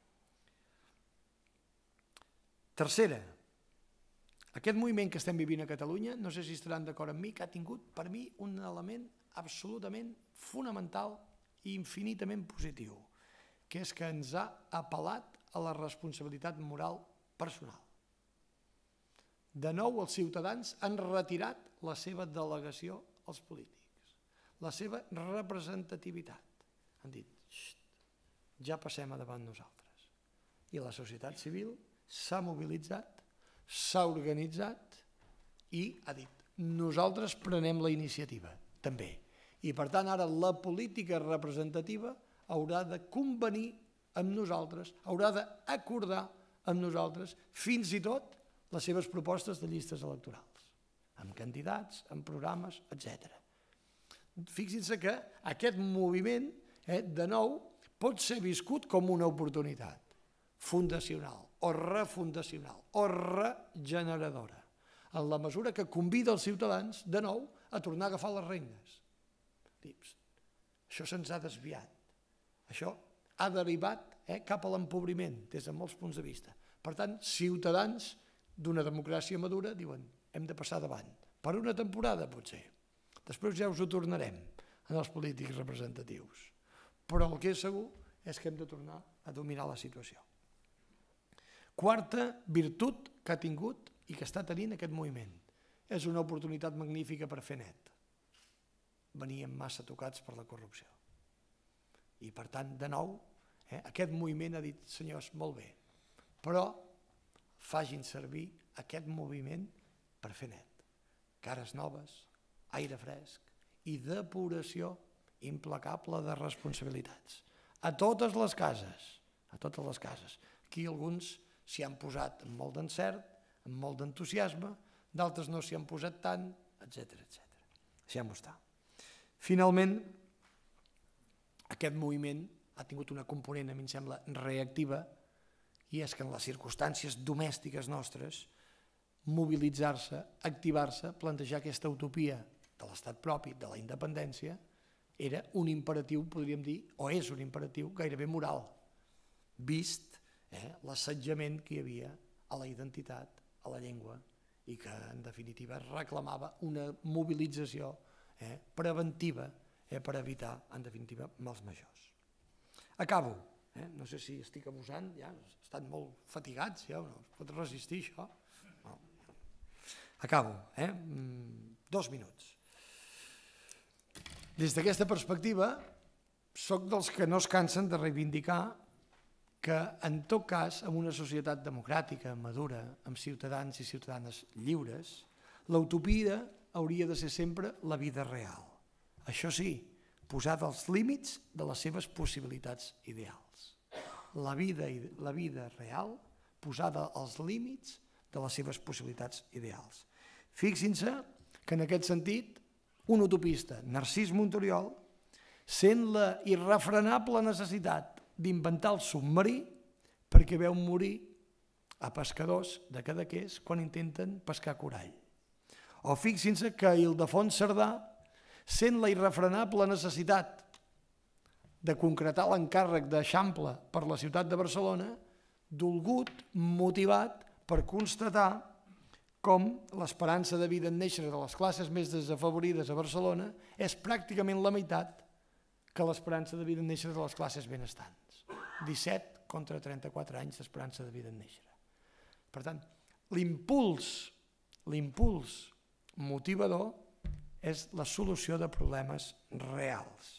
Tercera, aquest moviment que estem vivint a Catalunya, no sé si estaran d'acord amb mi, que ha tingut per mi un element absolutament fonamental i infinitament positiu, que és que ens ha apel·lat a la responsabilitat moral personal. De nou, els ciutadans han retirat la seva delegació als polítics, la seva representativitat. Han dit, ja passem a davant nosaltres. I la societat civil s'ha mobilitzat, s'ha organitzat i ha dit, nosaltres prenem la iniciativa, també. I per tant ara la política representativa haurà de convenir amb nosaltres, haurà d'acordar amb nosaltres fins i tot les seves propostes de llistes electorals, amb candidats, amb programes, etcètera. Fixin-se que aquest moviment, eh, de nou, pot ser viscut com una oportunitat fundacional o refundacional o regeneradora, en la mesura que convida els ciutadans, de nou, a tornar a agafar les regnes. Dius, això se'ns ha desviat, això ha derivat eh, cap a l'empobriment des de molts punts de vista. Per tant, ciutadans d'una democràcia madura diuen, hem de passar davant, per una temporada potser, després ja us ho tornarem en els polítics representatius, però el que és segur és que hem de tornar a dominar la situació. Quarta virtut que ha tingut i que està tenint aquest moviment, és una oportunitat magnífica per fer net. Veníem massa tocats per la corrupció. I per tant, de nou, eh, aquest moviment ha dit, senyors, molt bé, però facin servir aquest moviment per fer net. Cares noves, aire fresc i depuració implacable de responsabilitats. A totes les cases, a totes les cases. Aquí alguns s'hi han posat amb molt d'encert, amb molt d'entusiasme, d'altres no s'hi han posat tant, etcètera, etcètera. Deixem-ho estar. Finalment, aquest moviment ha tingut una component, a mi em sembla, reactiva, i és que en les circumstàncies domèstiques nostres, mobilitzar-se, activar-se, plantejar aquesta utopia de l'estat propi, de la independència, era un imperatiu, podríem dir, o és un imperatiu gairebé moral, vist eh, l'assetjament que hi havia a la identitat, a la llengua i que en definitiva reclamava una mobilització eh, preventiva eh, per evitar en definitiva mals majors. Acabo, eh? No sé si estic abusant, ja estan molt fatigats, ja no es pot resistir això. No. Acabo, eh? dos minuts. Des d'aquesta perspectiva, soc dels que no es cansen de reivindicar que, en tot cas, en una societat democràtica, madura, amb ciutadans i ciutadanes lliures, l'utopia hauria de ser sempre la vida real. Això sí, posada als límits de les seves possibilitats ideals. La vida, la vida real posada als límits de les seves possibilitats ideals. Fixin-se que en aquest sentit, un utopista, Narcís Monturiol, sent la irrefrenable necessitat d'inventar el submarí perquè veu morir a pescadors de Cadaqués quan intenten pescar corall. O fixin-se que Ildefons Cerdà sent la irrefrenable necessitat de concretar l'encàrrec d'Eixample per la ciutat de Barcelona, dolgut, motivat per constatar com l'esperança de vida en néixer de les classes més desafavorides a Barcelona és pràcticament la meitat que l'esperança de vida en néixer de les classes benestants. disset contra trenta-quatre anys d'esperança de vida en néixer. Per tant, l'impuls, l'impuls motivador és la solució de problemes reals.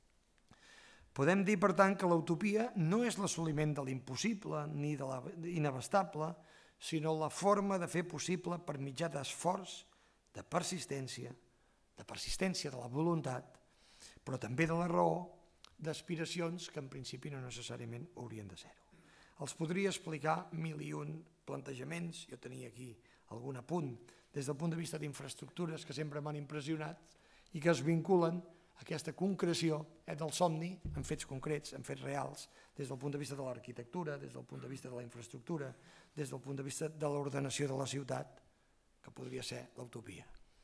Podem dir, per tant, que l'utopia no és l'assoliment de l'impossible ni de l'inabastable, sinó la forma de fer possible per mitjà d'esforç, de persistència, de persistència de la voluntat, però també de la raó, d'aspiracions que en principi no necessàriament haurien de ser-ho. Els podria explicar mil i un plantejaments, jo tenia aquí algun apunt des del punt de vista d'infraestructures que sempre m'han impressionat i que es vinculen a aquesta concreció del somni en fets concrets, en fets reals, des del punt de vista de l'arquitectura, des del punt de vista de la infraestructura, des del punt de vista de l'ordenació de la ciutat, que podria ser l'utopia.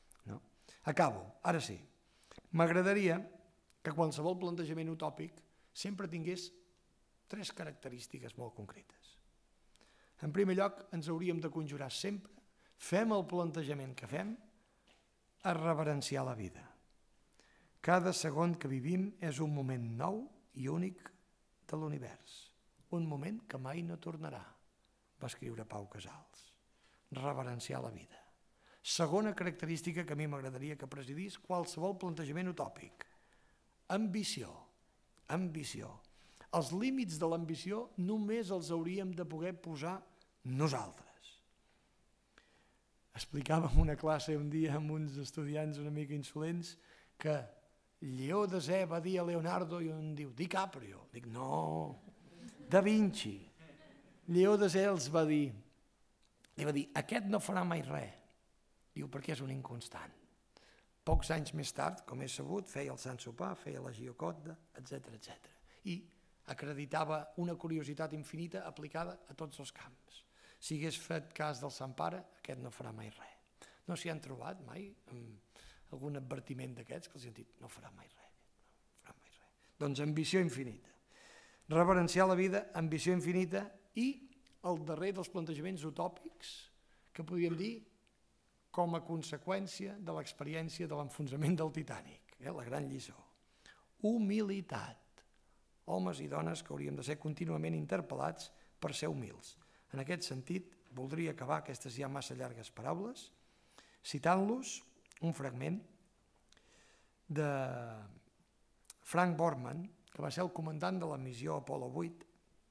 Acabo, ara sí. M'agradaria que qualsevol plantejament utòpic sempre tingués tres característiques molt concretes. En primer lloc, ens hauríem de conjurar sempre, fem el plantejament que fem, a reverenciar la vida. Cada segon que vivim és un moment nou i únic de l'univers, un moment que mai no tornarà, va escriure Pau Casals. Reverenciar la vida. Segona característica que a mi m'agradaria que presidís qualsevol plantejament utòpic. Ambició. Ambició. Els límits de l'ambició només els hauríem de poder posar nosaltres. Explicàvem una classe un dia amb uns estudiants una mica insolents que Lleó desè va dir a Leonardo i un diu DiCaprio. Dic, no, Da Vinci. Lleó desè els va dir, li va dir, aquest no farà mai res. Diu, perquè és un inconstant. Pocs anys més tard, com és sabut, feia el Sant Sopar, feia la Gioconda, etcètera, etcètera. I acreditava una curiositat infinita aplicada a tots els camps. Si hagués fet cas del Sant Pare, aquest no farà mai res. No s'hi han trobat mai algun advertiment d'aquests que els han dit no farà mai res. No farà mai res. Doncs ambició infinita. Reverenciar la vida, ambició infinita i el darrer dels plantejaments utòpics que podríem dir com a conseqüència de l'experiència de l'enfonsament del Titànic, eh, la gran lliçó. Humilitat. Homes i dones que hauríem de ser contínuament interpel·lats per ser humils. En aquest sentit, voldria acabar aquestes ja massa llargues paraules citant-los un fragment de Frank Borman, que va ser el comandant de la missió Apolo vuit,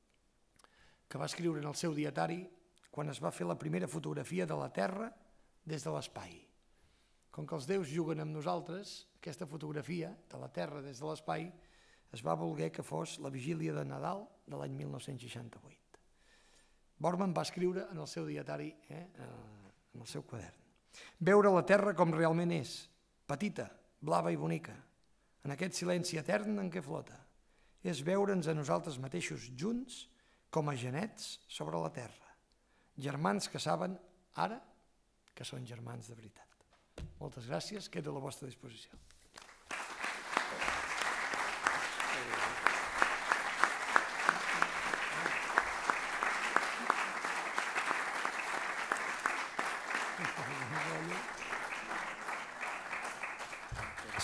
que va escriure en el seu dietari quan es va fer la primera fotografia de la Terra des de l'espai. Com que els déus juguen amb nosaltres, aquesta fotografia de la Terra des de l'espai es va voler que fos la vigília de Nadal de l'any mil nou-cents seixanta-vuit. Borman va escriure en el seu dietari, eh, en el seu quadern, veure la Terra com realment és, petita, blava i bonica, en aquest silenci etern en què flota, és veure'ns a nosaltres mateixos junts com a genets sobre la Terra, germans que saben ara que són germans de veritat. Moltes gràcies, quedo a la vostra disposició.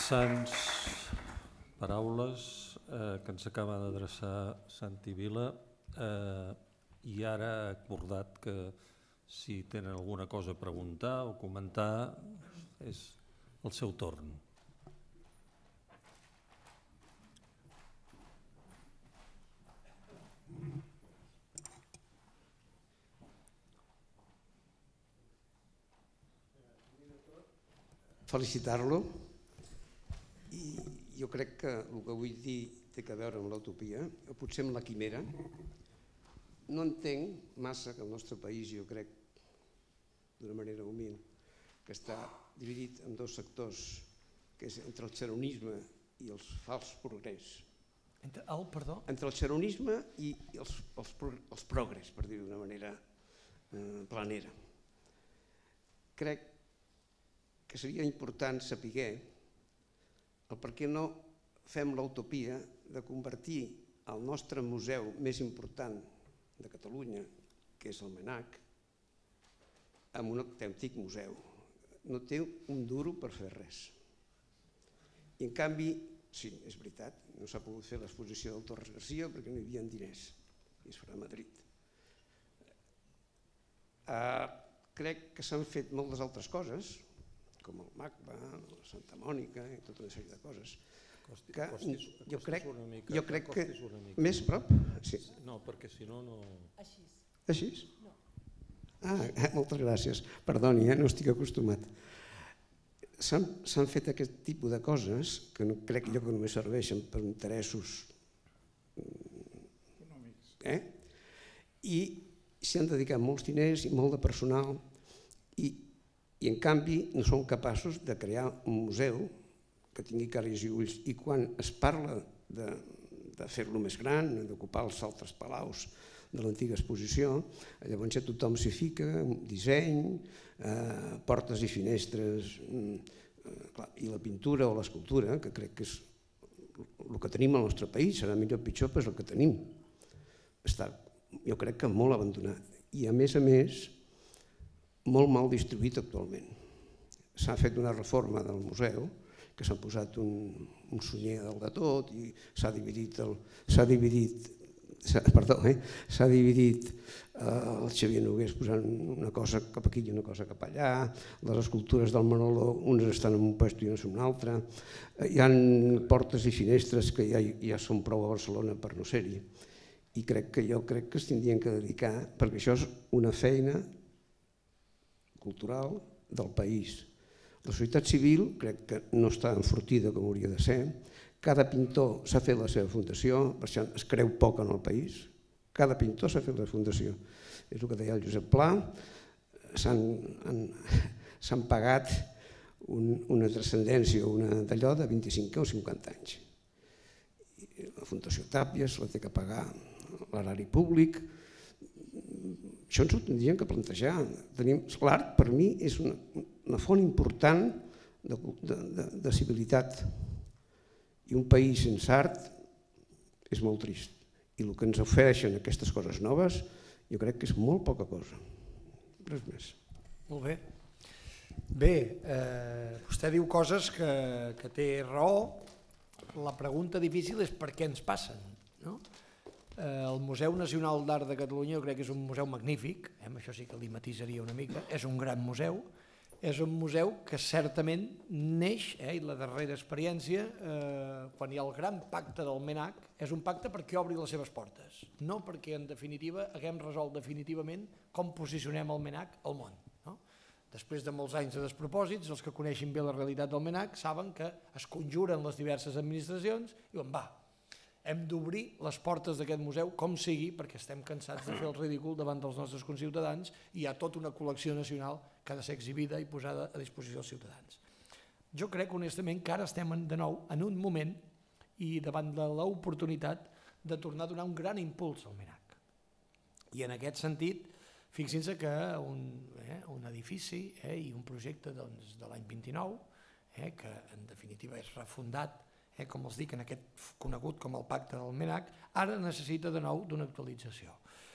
interessants paraules eh, que ens acaba d'adreçar Santi Vila eh, i ara ha acordat que si tenen alguna cosa a preguntar o comentar és el seu torn. Felicitar-lo i jo crec que el que vull dir té a veure amb l'utopia o potser amb la quimera. No entenc massa que el nostre país, jo crec d'una manera humil, que està dividit en dos sectors, que és entre el xeronisme i els fals progrés. Entre el, perdó? Entre el xeronisme i els, els, els progrés, per dir-ho d'una manera eh, planera. Crec que seria important saber el per què no fem l'utopia de convertir el nostre museu més important de Catalunya, que és el MNAC, en un autèntic museu. No té un duro per fer res. I en canvi, sí, és veritat, no s'ha pogut fer l'exposició del Torres Garcia perquè no hi havia diners i es farà a Madrid. Uh, crec que s'han fet moltes altres coses, com el MACBA, la Santa Mònica i tota una sèrie de coses, que jo crec, jo crec que més prop? Sí. No, perquè si no, no... Així? Així? No. Ah, moltes gràcies. Perdoni, eh? No estic acostumat. S'han fet aquest tipus de coses que no, crec jo que només serveixen per interessos econòmics. Eh? I s'hi han dedicat molts diners i molt de personal i i en canvi no són capaços de crear un museu que tingui cares i ulls i quan es parla de, de fer-lo més gran, d'ocupar els altres palaus de l'antiga exposició, llavors ja tothom s'hi fica, disseny, eh, portes i finestres, eh, clar, i la pintura o l'escultura, que crec que és el que tenim al nostre país, serà millor o pitjor, però és el que tenim. Està, jo crec que molt abandonat. I a més a més, molt mal distribuït actualment. S'ha fet una reforma del museu, que s'ha posat un, un sunyer del de tot i s'ha dividit, s'ha dividit, perdó, eh? s'ha dividit eh, el Xavier Nogués posant una cosa cap aquí i una cosa cap allà, les escultures del Manolo, unes estan en un lloc i unes en un altre, hi ha portes i finestres que ja, ja són prou a Barcelona per no ser-hi. I crec que jo crec que es tindrien que dedicar, perquè això és una feina cultural del país. La societat civil crec que no està enfortida com hauria de ser. Cada pintor s'ha fet la seva fundació, per això es creu poc en el país. Cada pintor s'ha fet la fundació. És el que deia el Josep Pla, s'han pagat una transcendència o una d'allò de vint-i-cinc o cinquanta anys. La Fundació Tàpies la té que pagar l'erari públic. Això ens ho tindríem que plantejar. L'art, per mi, és una, una font important de, de, de, de civilitat. I un país sense art és molt trist. I el que ens ofereixen aquestes coses noves, jo crec que és molt poca cosa. Res més. Molt bé. Bé, eh, vostè diu coses que, que té raó. La pregunta difícil és per què ens passen, no? El Museu Nacional d'Art de Catalunya jo crec que és un museu magnífic, eh? Això sí que li matisaria una mica, és un gran museu, és un museu que certament neix, eh? I la darrera experiència, eh, quan hi ha el gran pacte del MNAC, és un pacte perquè obri les seves portes, no perquè en definitiva haguem resolt definitivament com posicionem el MNAC al món. No? Després de molts anys de despropòsits, els que coneixen bé la realitat del MNAC saben que es conjuren les diverses administracions i diuen va, hem d'obrir les portes d'aquest museu com sigui perquè estem cansats de fer el ridícul davant dels nostres conciutadans i hi ha tota una col·lecció nacional que ha de ser exhibida i posada a disposició dels ciutadans. Jo crec honestament que ara estem de nou en un moment i davant de l'oportunitat de tornar a donar un gran impuls al MNAC. I en aquest sentit, fixin-se que un, eh, un edifici eh, i un projecte doncs, de l'any vint-i-nou, eh, que en definitiva és refundat, Eh, com els dic, en aquest conegut com el pacte del MNAC, ara necessita de nou d'una actualització.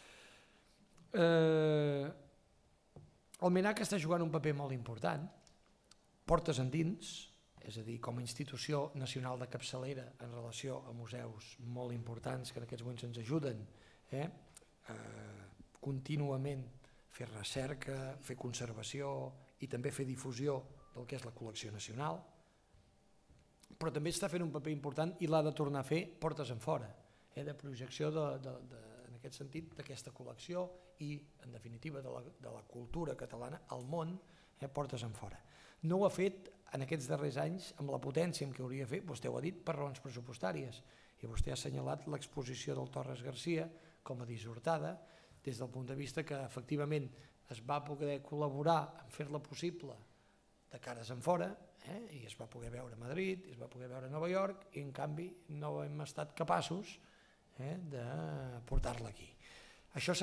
Eh, el MNAC està jugant un paper molt important, portes endins, és a dir, com a institució nacional de capçalera en relació a museus molt importants que en aquests moments ens ajuden, eh? Eh, contínuament fer recerca, fer conservació i també fer difusió del que és la col·lecció nacional, però també està fent un paper important i l'ha de tornar a fer portes enfora, eh, de projecció de, de, de, en aquest sentit d'aquesta col·lecció i en definitiva de la, de la cultura catalana al món, eh, portes enfora. No ho ha fet en aquests darrers anys amb la potència amb què hauria de fer, vostè ho ha dit, per raons pressupostàries, i vostè ha assenyalat l'exposició del Torres Garcia com a dissortada, des del punt de vista que efectivament es va poder col·laborar en fer-la possible de cares en fora, eh? I es va poder veure a Madrid, es va poder veure a Nova York, i en canvi no hem estat capaços, eh, de portar-la aquí. Això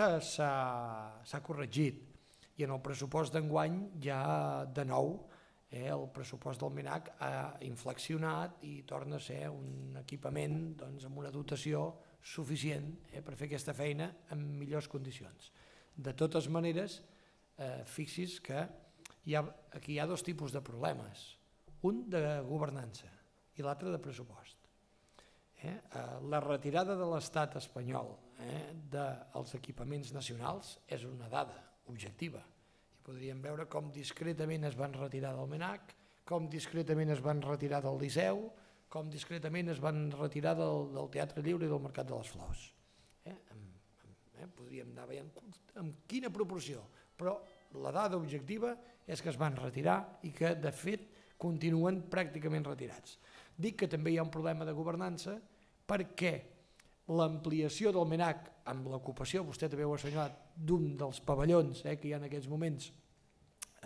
s'ha corregit, i en el pressupost d'enguany ja de nou eh, el pressupost del MNAC ha inflexionat i torna a ser un equipament doncs, amb una dotació suficient eh, per fer aquesta feina en millors condicions. De totes maneres, eh, fixi's que hi ha, aquí hi ha dos tipus de problemes, un de governança i l'altre de pressupost. Eh? La retirada de l'Estat espanyol eh, dels equipaments nacionals és una dada objectiva. I podríem veure com discretament es van retirar del MNAC, com discretament es van retirar del Liceu, com discretament es van retirar del, del Teatre Lliure i del Mercat de les Flors. Eh? Eh? Podríem anar veient amb quina proporció, però la dada objectiva és que es van retirar i que, de fet, continuen pràcticament retirats. Dic que també hi ha un problema de governança perquè l'ampliació del MNAC amb l'ocupació, vostè també ho ha assenyalat, d'un dels pavellons eh, que hi ha en aquests moments eh,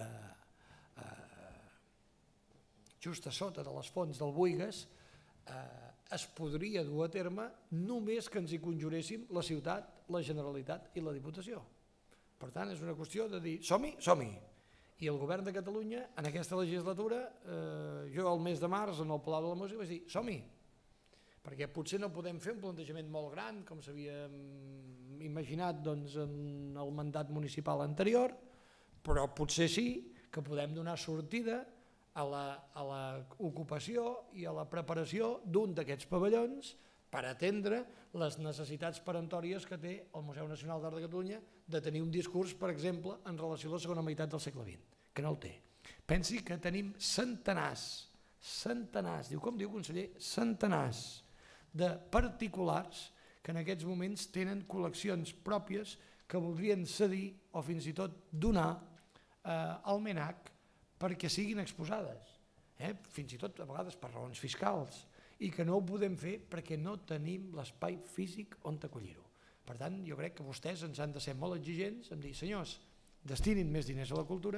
eh, just a sota de les fonts del Buigas, eh, es podria dur a terme només que ens hi conjuréssim la ciutat, la Generalitat i la Diputació. Per tant, és una qüestió de dir som-hi, som-hi. I el govern de Catalunya, en aquesta legislatura, eh, jo el mes de març en el Palau de la Música vaig dir som-hi, perquè potser no podem fer un plantejament molt gran com s'havia imaginat doncs, en el mandat municipal anterior, però potser sí que podem donar sortida a l'ocupació i a la preparació d'un d'aquests pavellons per atendre les necessitats peremptòries que té el Museu Nacional d'Art de Catalunya de tenir un discurs, per exemple, en relació a la segona meitat del segle vint, que no el té. Pensi que tenim centenars, centenars, diu com diu conseller, centenars de particulars que en aquests moments tenen col·leccions pròpies que voldrien cedir o fins i tot donar eh, al MNAC perquè siguin exposades, eh? Fins i tot a vegades per raons fiscals, i que no ho podem fer perquè no tenim l'espai físic on acollir-ho. Per tant, jo crec que vostès ens han de ser molt exigents en dir, senyors, destinin més diners a la cultura,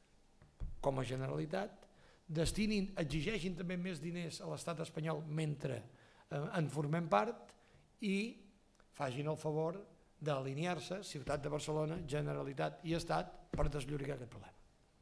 com a Generalitat, destinin, exigeixin també més diners a l'estat espanyol mentre eh, en formem part i facin el favor d'alinear-se, Ciutat de Barcelona, Generalitat i Estat, per desllorigar aquest problema.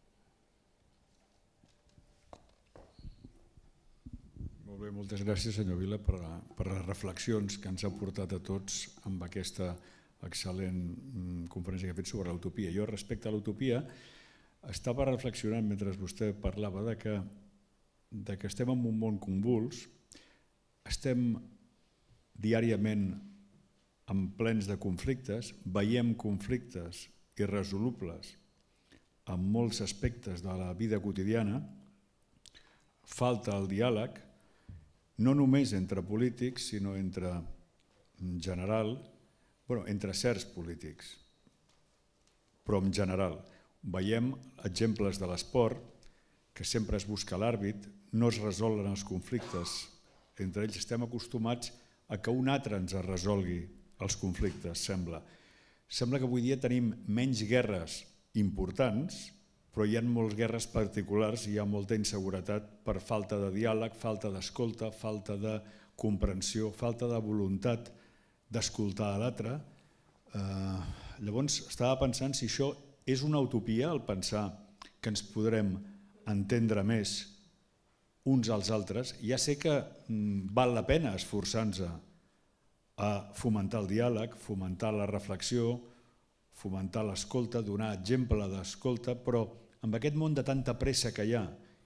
Molt bé, moltes gràcies, senyor Vila, per, per les reflexions que ens ha portat a tots amb aquesta excel·lent conferència que ha fet sobre l'utopia. Jo, respecte a l'utopia, estava reflexionant mentre vostè parlava de que, de que estem en un món convuls, estem diàriament en plens de conflictes, veiem conflictes irresolubles en molts aspectes de la vida quotidiana, falta el diàleg, no només entre polítics, sinó entre en general, bueno, entre certs polítics, però en general. Veiem exemples de l'esport, que sempre es busca l'àrbit, no es resolen els conflictes entre ells. Estem acostumats a que un altre ens resolgui els conflictes, sembla. Sembla que avui dia tenim menys guerres importants, però hi ha moltes guerres particulars i hi ha molta inseguretat per falta de diàleg, falta d'escolta, falta de comprensió, falta de voluntat d'escoltar l'altre. Eh, llavors estava pensant si això és una utopia, el pensar que ens podrem entendre més uns als altres. Ja sé que mm, val la pena esforçar-nos a fomentar el diàleg, fomentar la reflexió, fomentar l'escolta, donar exemple d'escolta, però amb aquest món de tanta pressa que hi ha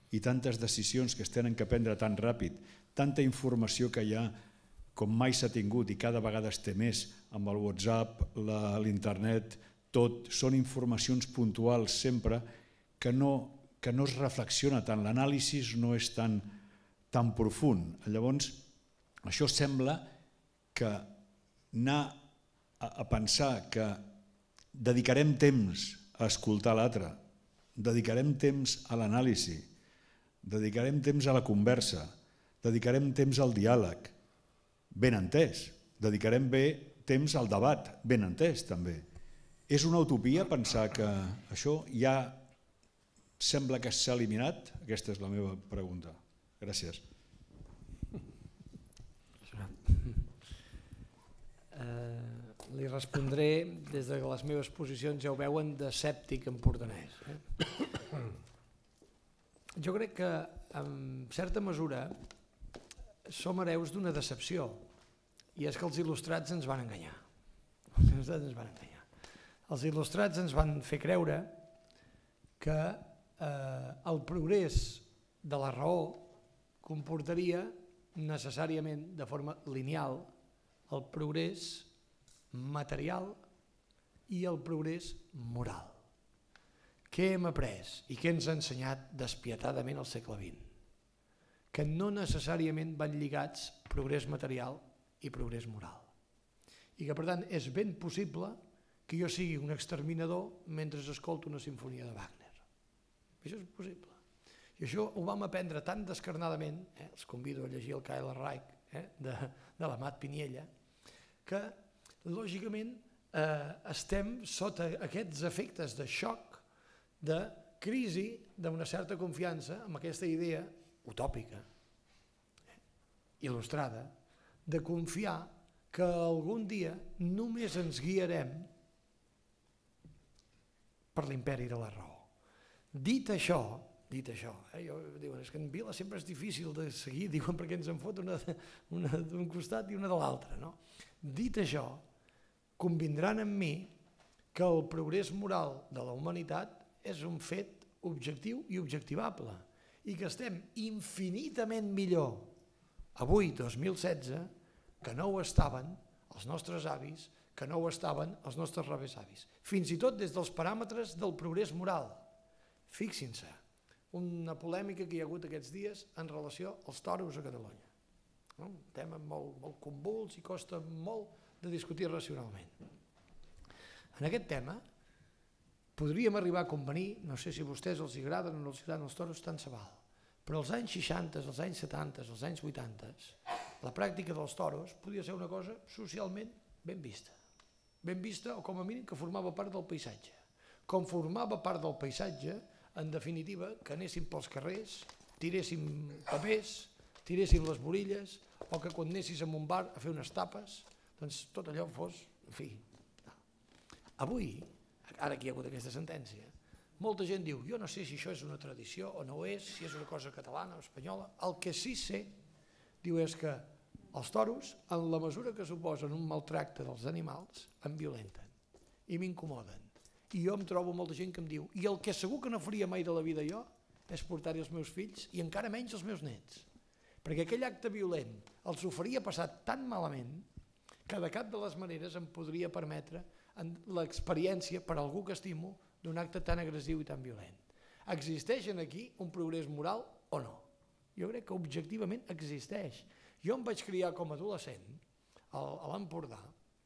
i tantes decisions que es tenen que prendre tan ràpid, tanta informació que hi ha com mai s'ha tingut i cada vegada es té més amb el WhatsApp, l'internet, tot, són informacions puntuals sempre que no, que no es reflexiona tant, l'anàlisi no és tan, tan profund. Llavors, això sembla que anar a, a pensar que dedicarem temps a escoltar l'altre, dedicarem temps a l'anàlisi, dedicarem temps a la conversa, dedicarem temps al diàleg, ben entès, dedicarem bé temps al debat, ben entès també. És una utopia pensar que això ja sembla que s'ha eliminat? Aquesta és la meva pregunta. Gràcies. Eh, li respondré des de les meves posicions, ja ho veuen, d'escèptic empordanès. Eh? Jo crec que en certa mesura som hereus d'una decepció, i és que els il·lustrats ens van enganyar. Els il·lustrats ens van enganyar. Els il·lustrats ens van fer creure que eh, el progrés de la raó comportaria necessàriament, de forma lineal, el progrés material i el progrés moral. Què hem après i què ens ha ensenyat despietadament al segle vint? Que no necessàriament van lligats progrés material i progrés moral. I que, per tant, és ben possible que jo sigui un exterminador mentre escolto una sinfonia de Wagner. Això és possible. I això ho vam aprendre tan descarnadament, eh, els convido a llegir el Kyle Reich, eh, de, de l'Amat Piniella, que, lògicament, eh, estem sota aquests efectes de xoc, de crisi, d'una certa confiança amb aquesta idea utòpica, eh, il·lustrada, de confiar que algun dia només ens guiarem per l'imperi de la raó. Dit això, dit això, eh, jo, diuen, és que en Vila sempre és difícil de seguir, diuen, perquè ens en fot una, una d'un costat i una de l'altre, no? Dit això, convindran amb mi que el progrés moral de la humanitat és un fet objectiu i objectivable i que estem infinitament millor avui, dos mil setze, que no ho estaven els nostres avis, que no ho estaven els nostres rebesavis. Fins i tot des dels paràmetres del progrés moral. Fixin-se, una polèmica que hi ha hagut aquests dies en relació als toros a Catalunya. Un tema molt, molt convuls i costa molt de discutir racionalment. En aquest tema podríem arribar a convenir, no sé si a vostès els agraden o no els agraden els toros, tant se val, però als anys seixanta, als anys setanta, als anys vuitanta, la pràctica dels toros podia ser una cosa socialment ben vista. Ben vista o com a mínim que formava part del paisatge. Com formava part del paisatge, en definitiva, que anéssim pels carrers, tiréssim papers, tiréssim les borilles, o que quan anessis a un bar a fer unes tapes, doncs tot allò fos, en fi. Avui, ara que hi ha hagut aquesta sentència, molta gent diu, jo no sé si això és una tradició o no ho és, si és una cosa catalana o espanyola. El que sí sé, diu, és que els toros, en la mesura que suposen un maltracte dels animals, em violenten i m'incomoden. I jo em trobo molta gent que em diu, i el que segur que no faria mai de la vida jo és portar-hi els meus fills i encara menys els meus nets. Perquè aquell acte violent els ho faria passar tan malament que de cap de les maneres em podria permetre l'experiència per algú que estimo d'un acte tan agressiu i tan violent. Existeix aquí un progrés moral o no? Jo crec que objectivament existeix. Jo em vaig criar com a adolescent a l'Empordà,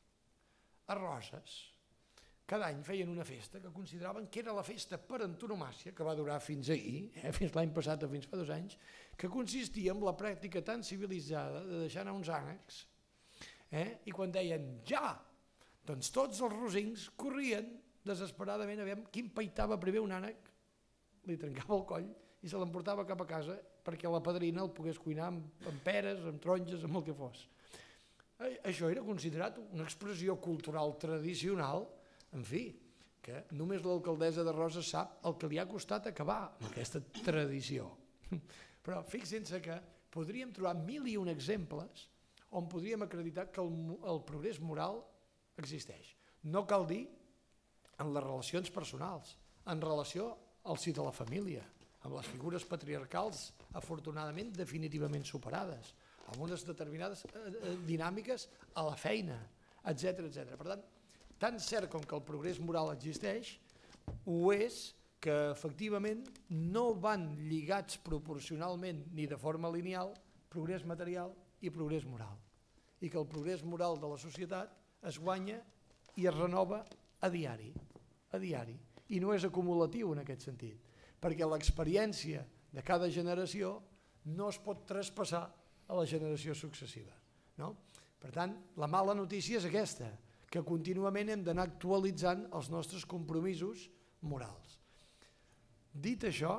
a Roses. Cada any feien una festa que consideraven que era la festa per antonomàsia, que va durar fins ahir, eh, fins l'any passat o fins fa dos anys, que consistia en la pràctica tan civilitzada de deixar anar uns ànecs, eh, i quan deien ja, doncs tots els rosincs corrien desesperadament a veure qui empaitava primer un ànec, li trencava el coll i se l'emportava cap a casa perquè la padrina el pogués cuinar amb, amb peres, amb taronges, amb el que fos. Això era considerat una expressió cultural tradicional, en fi, que només l'alcaldessa de Roses sap el que li ha costat acabar amb aquesta tradició. Però fixin-se que podríem trobar mil i un exemples on podríem acreditar que el, el progrés moral existeix. No cal dir en les relacions personals, en relació al si de la família, amb les figures patriarcals afortunadament definitivament superades, amb unes determinades dinàmiques a la feina, etcètera, etcètera. Per tant, tan cert com que el progrés moral existeix, ho és que efectivament no van lligats proporcionalment ni de forma lineal progrés material i progrés moral, i que el progrés moral de la societat es guanya i es renova a diari, a diari, i no és acumulatiu en aquest sentit, perquè l'experiència de cada generació no es pot traspassar a la generació successiva, no? Per tant, la mala notícia és aquesta, que contínuament hem d'anar actualitzant els nostres compromisos morals. Dit això,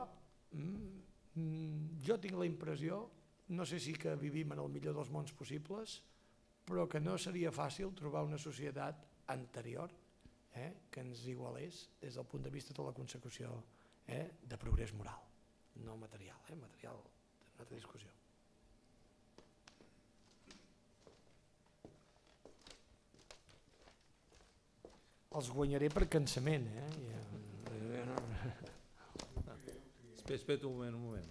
jo tinc la impressió, no sé si que vivim en el millor dels mons possibles, però que no seria fàcil trobar una societat anterior eh, que ens igualés des del punt de vista de la consecució eh, de progrés moral, no material, eh, material és una altra discussió. Els guanyaré per cansament, eh? Espera, espera un moment, un moment.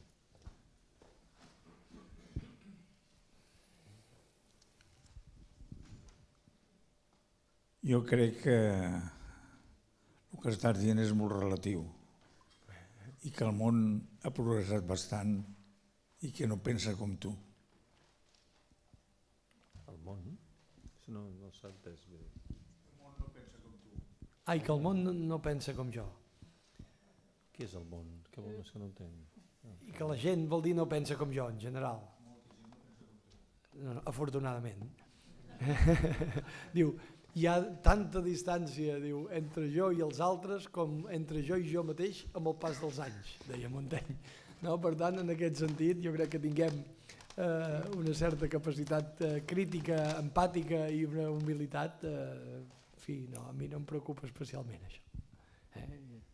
Jo crec que el que estàs dient és molt relatiu i que el món ha progressat bastant i que no pensa com tu. El món? No, no s'ha entès bé. El món no pensa com tu. Ai, que el món no, no pensa com jo. Què és el món? Què vol dir que no entenc? I que la gent vol dir no pensa com jo, en general. No, no, afortunadament. Diu, hi ha tanta distància, diu, entre jo i els altres com entre jo i jo mateix amb el pas dels anys, deia Montaigne. No, per tant, en aquest sentit, jo crec que tinguem eh, una certa capacitat eh, crítica, empàtica i una humilitat, eh, en fi, no, a mi no em preocupa especialment això. Eh?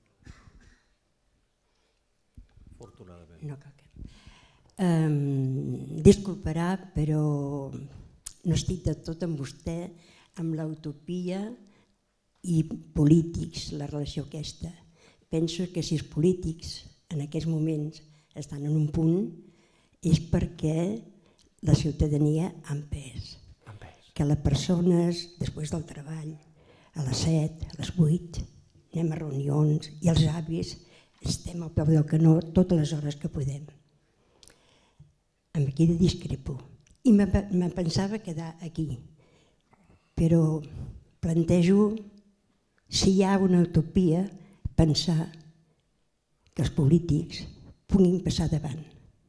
Afortunadament. No cal que... Um, disculparà, però no estic de tot amb vostè, amb l'utopia i polítics, la relació aquesta. Penso que si els polítics en aquests moments estan en un punt és perquè la ciutadania ha empès. Que les persones, després del treball, a les set, a les vuit, anem a reunions i els avis estem al peu del canó totes les hores que podem. Amb aquí discrepo. I me pensava quedar aquí, però plantejo, si hi ha una utopia, pensar que els polítics puguin passar davant.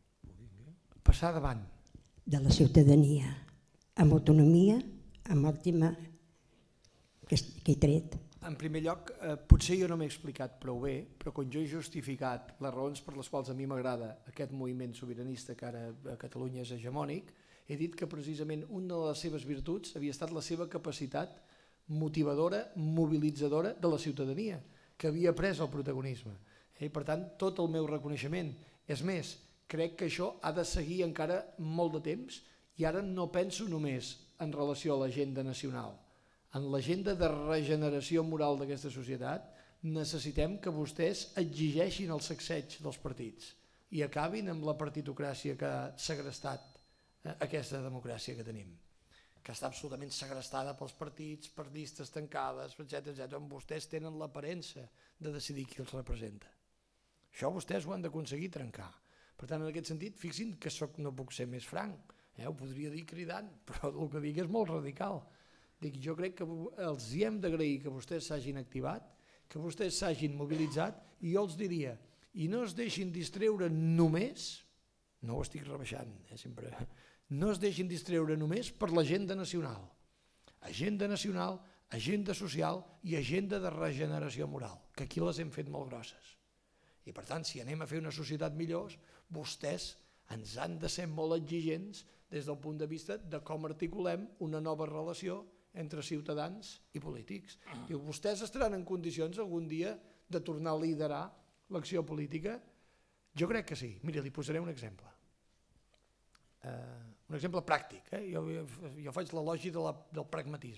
Passar davant? De la ciutadania, amb autonomia, amb el tema que he tret. En primer lloc, eh, potser jo no m'he explicat prou bé, però quan jo he justificat les raons per les quals a mi m'agrada aquest moviment sobiranista que ara a Catalunya és hegemònic, he dit que precisament una de les seves virtuts havia estat la seva capacitat motivadora, mobilitzadora de la ciutadania, que havia pres el protagonisme. I per tant, tot el meu reconeixement. És més, crec que això ha de seguir encara molt de temps i ara no penso només en relació a l'agenda nacional. En l'agenda de regeneració moral d'aquesta societat necessitem que vostès exigeixin el sacseig dels partits i acabin amb la partitocràcia que ha segrestat aquesta democràcia que tenim, que està absolutament segrestada pels partits, per llistes tancades, etcètera, etcètera, on vostès tenen l'aparença de decidir qui els representa. Això vostès ho han d'aconseguir trencar. Per tant, en aquest sentit, fixin que soc, no puc ser més franc, eh? Ho podria dir cridant, però el que dic és molt radical. Dic, jo crec que els hi hem d'agrair que vostès s'hagin activat, que vostès s'hagin mobilitzat, i jo els diria, i no es deixin distreure només, no ho estic rebaixant, eh, sempre, no es deixin distreure només per l'agenda nacional. Agenda nacional, agenda social i agenda de regeneració moral, que aquí les hem fet molt grosses. I per tant, si anem a fer una societat millor, vostès ens han de ser molt exigents des del punt de vista de com articulem una nova relació entre ciutadans i polítics. Diu, vostès estaran en condicions algun dia de tornar a liderar l'acció política? Jo crec que sí. Mira, li posaré un exemple. Uh, un exemple pràctic. Eh? Jo, jo faig l'elogi de la, del pragmatisme.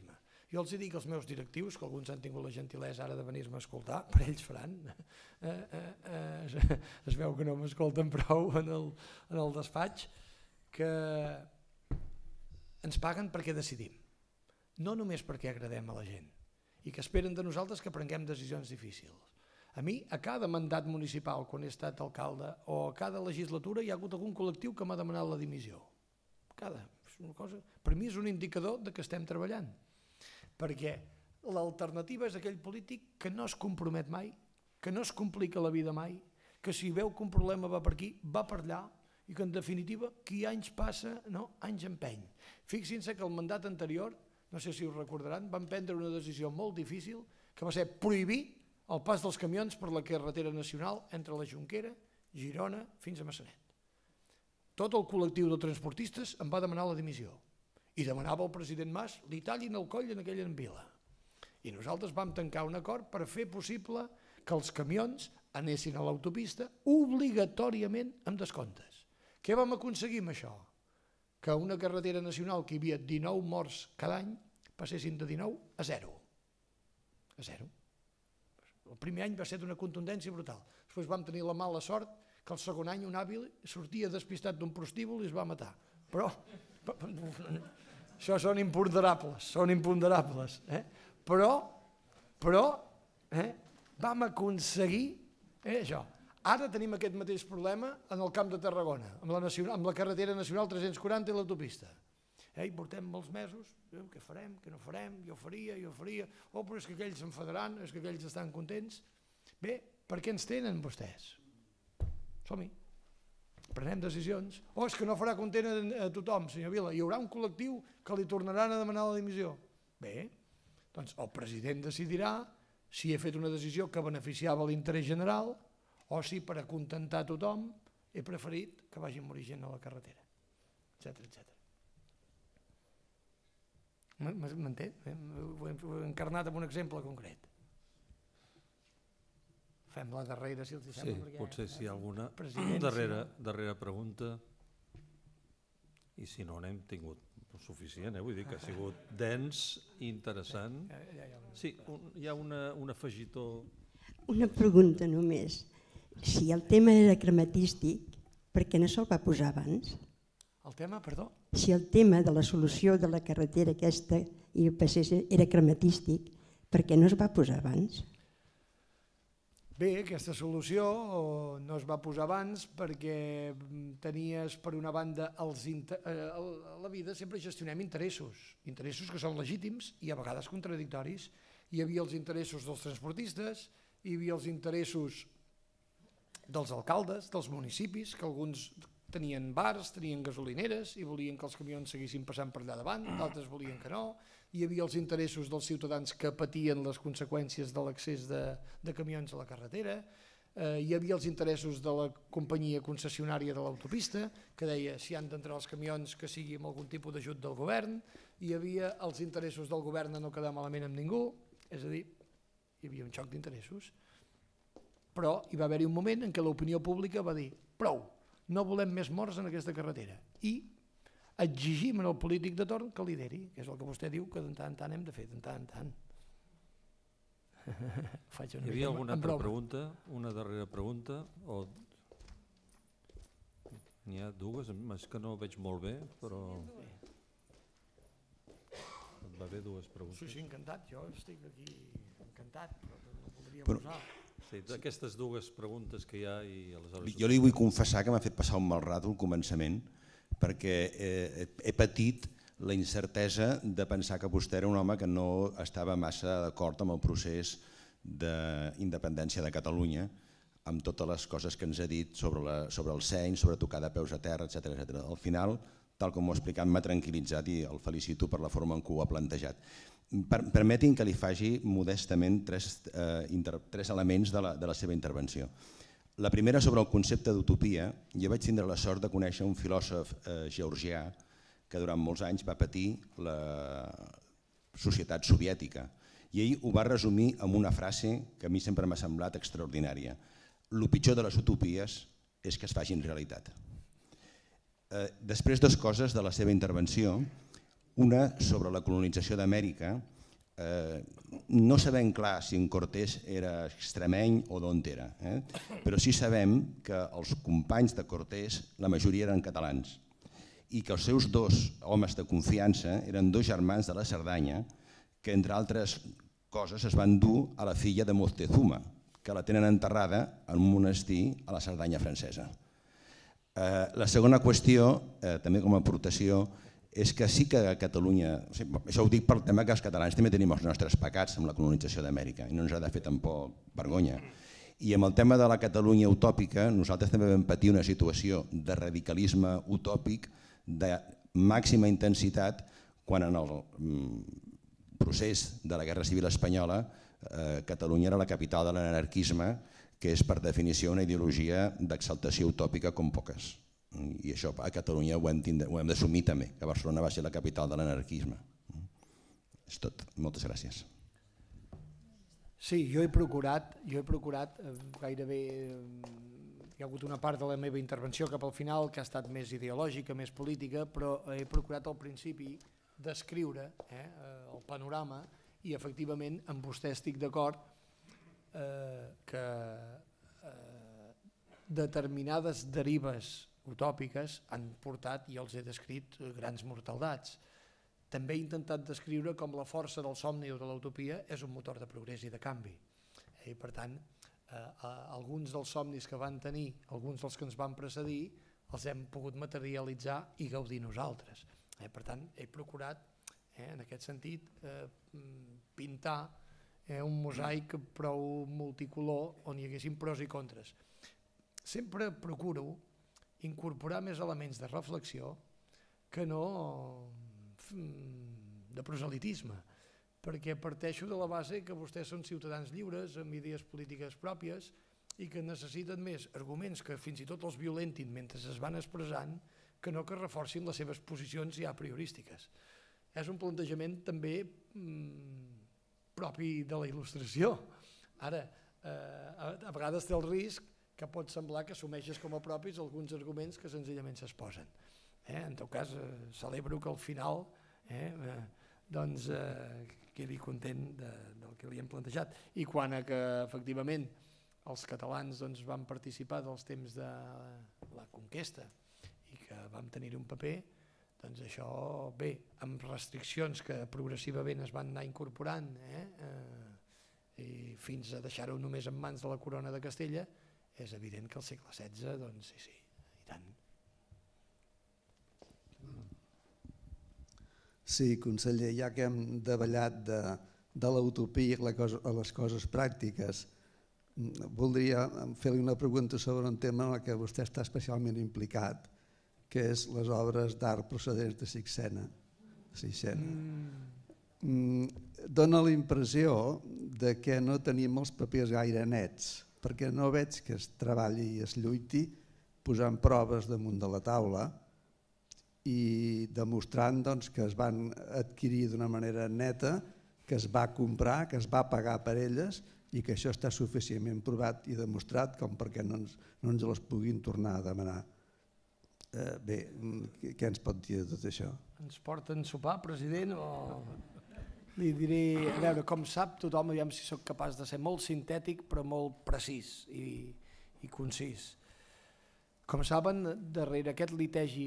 Jo els dic als meus directius, que alguns han tingut la gentilesa ara de venir-me a escoltar, per ells faran, eh, eh, eh, es veu que no m'escolten prou en el, en el despatx, que ens paguen perquè decidim, no només perquè agradem a la gent, i que esperen de nosaltres que prenguem decisions difícils. A mi, a cada mandat municipal, quan he estat alcalde, o a cada legislatura, hi ha hagut algun col·lectiu que m'ha demanat la dimissió. Cada, és una cosa, per mi és un indicador de que estem treballant, perquè l'alternativa és aquell polític que no es compromet mai, que no es complica la vida mai, que si veu que un problema va per aquí, va per allà, i que en definitiva, qui anys passa, no, anys empeny. Fixin-se que el mandat anterior, no sé si us recordaran, van prendre una decisió molt difícil, que va ser prohibir el pas dels camions per la carretera nacional entre la Jonquera, Girona, fins a Massanet. Tot el col·lectiu de transportistes em va demanar la dimissió i demanava al president Mas li tallin el coll en aquella vila. I nosaltres vam tancar un acord per fer possible que els camions anessin a l'autopista obligatòriament amb descomptes. Què vam aconseguir amb això? Que una carretera nacional que hi havia dinou morts cada any passessin de dinou a zero. A zero. El primer any va ser d'una contundència brutal. Després vam tenir la mala sort que el segon any un hàbil sortia despistat d'un prostíbul i es va matar. Però això són imponderables, són imponderables. Eh? Però, però eh, vam aconseguir eh, això. Ara tenim aquest mateix problema en el Camp de Tarragona, amb la, nacional, amb la carretera nacional tres-cents quaranta i l'autopista. Eh, I portem molts mesos, eh, què farem, què no farem, jo faria, jo faria, oh, però és que aquells s'enfadaran, és que aquells estan contents. Bé, per què ens tenen vostès? Som-hi, prenem decisions. Oh, és que no farà content a, a tothom, senyor Vila, hi haurà un col·lectiu que li tornaran a demanar la dimissió. Bé, doncs el president decidirà si he fet una decisió que beneficiava l'interès general o si per acontentar tothom he preferit que vagi a morir gent a la carretera, etcètera, etcètera. M'entén? Ho he encarnat amb un exemple concret. Fem la darrera, si els sembla. Sí, potser si hi ha alguna darrera, darrera pregunta, i si no n'hem tingut suficient, eh? Vull dir que ha sigut dens i interessant. Sí, un, hi ha una, un afegitó. Una pregunta només. Si el tema era crematístic, per què no se'l va posar abans? El tema, perdó? Si el tema de la solució de la carretera aquesta i el passés era crematístic, per què no es va posar abans? Bé, aquesta solució no es va posar abans perquè tenies, per una banda, els inter... a la vida sempre gestionem interessos, interessos que són legítims i a vegades contradictoris. Hi havia els interessos dels transportistes, hi havia els interessos dels alcaldes, dels municipis, que alguns tenien bars, tenien gasolineres i volien que els camions seguissin passant per allà davant, d'altres volien que no. Hi havia els interessos dels ciutadans que patien les conseqüències de l'accés de, de camions a la carretera. Eh, hi havia els interessos de la companyia concessionària de l'autopista, que deia si han d'entrar els camions que sigui amb algun tipus d'ajut del govern. Hi havia els interessos del govern a no quedar malament amb ningú, és a dir, hi havia un xoc d'interessos. Però hi va haver-hi un moment en què l'opinió pública va dir prou, no volem més morts en aquesta carretera i exigim al polític de torn que lideri, que és el que vostè diu que de tant en tant hem de fer, de tant en tant. Hi havia alguna altra pregunta, una darrera pregunta? O... N'hi ha dues, és que no ho veig molt bé, però... Et va bé dues preguntes? Sí, sí, encantat, jo estic aquí encantat, però no podria però... posar... Sí, d'aquestes dues preguntes que hi ha i aleshores... Jo li vull confessar que m'ha fet passar un mal rato al començament perquè eh, he patit la incertesa de pensar que vostè era un home que no estava massa d'acord amb el procés d'independència de Catalunya, amb totes les coses que ens ha dit sobre, la, sobre el seny, sobre tocar de peus a terra, etcètera, etcètera. Al final, tal com ho ha explicat, m'ha tranquil·litzat i el felicito per la forma en què ho ha plantejat. Per, permetin que li faci modestament tres, eh, inter, tres elements de la, de la seva intervenció. La primera sobre el concepte d'utopia. Jo vaig tindre la sort de conèixer un filòsof eh, georgià que durant molts anys va patir la societat soviètica i ell ho va resumir amb una frase que a mi sempre m'ha semblat extraordinària. Lo pitjor de les utopies és que es facin realitat. Eh, després, dues coses de la seva intervenció. Una sobre la colonització d'Amèrica. no sabem clar si en Cortés era extremeny o d'on era, però sí sabem que els companys de Cortés, la majoria eren catalans, i que els seus dos homes de confiança eren dos germans de la Cerdanya que, entre altres coses, es van dur a la filla de Moctezuma, que la tenen enterrada en un monestir a la Cerdanya francesa. La segona qüestió, també com a aportació, és que sí que a Catalunya, això ho dic pel tema que els catalans també tenim els nostres pecats amb la colonització d'Amèrica i no ens ha de fer tampoc vergonya. I amb el tema de la Catalunya utòpica, nosaltres també vam patir una situació de radicalisme utòpic de màxima intensitat quan en el procés de la Guerra Civil Espanyola Catalunya era la capital de l'anarquisme, que és per definició una ideologia d'exaltació utòpica com poques. I això a Catalunya ho hem d'assumir també, que Barcelona va ser la capital de l'anarquisme. És tot. Moltes gràcies. Sí, jo he procurat, jo he procurat gairebé, hi ha hagut una part de la meva intervenció cap al final que ha estat més ideològica, més política, però he procurat al principi descriure el panorama i efectivament amb vostè estic d'acord que determinades derives utòpiques han portat, i els he descrit, grans mortaldats. També he intentat descriure com la força del somni o de l'utopia és un motor de progrés i de canvi. I per tant, alguns dels somnis que van tenir, alguns dels que ens van precedir, els hem pogut materialitzar i gaudir nosaltres. Per tant, he procurat, en aquest sentit, pintar un mosaic prou multicolor on hi haguessin pros i contres. Sempre procuro incorporar més elements de reflexió que no de proselitisme, perquè parteixo de la base que vostès són ciutadans lliures amb idees polítiques pròpies i que necessiten més arguments que fins i tot els violentin mentre es van expressant que no que reforcin les seves posicions ja priorístiques. És un plantejament també propi de la il·lustració. Ara, a vegades té el risc que pot semblar que assumeixes com a propis alguns arguments que senzillament s'exposen. En tot cas, celebro que al final quedi content del que li hem plantejat. I quan a que efectivament els catalans van participar dels temps de la conquesta i que vam tenir un paper, doncs això, bé, amb restriccions que progressivament es van anar incorporant i fins a deixar-ho només en mans de la corona de Castella, és evident que al segle setze, doncs sí, sí, i tant. Sí, conseller, ja que hem davallat de l'utopia a les coses pràctiques, voldria fer-li una pregunta sobre un tema en què vostè està especialment implicat, que és les obres d'art procedents de Sixena. Dóna la impressió que no tenim els papers gaire nets, perquè no veig que es treballi i es lluiti posant proves damunt de la taula i demostrant que es van adquirir d'una manera neta, que es va comprar, que es va pagar per elles i que això està suficientment provat i demostrat com perquè no ens les puguin tornar a demanar. Bé, què ens pot dir de tot això? Ens porten sopar, president, o... Li diré, a veure, com sap tothom, aviam si sóc capaç de ser molt sintètic però molt precís i concís. Com saben, darrere aquest litigi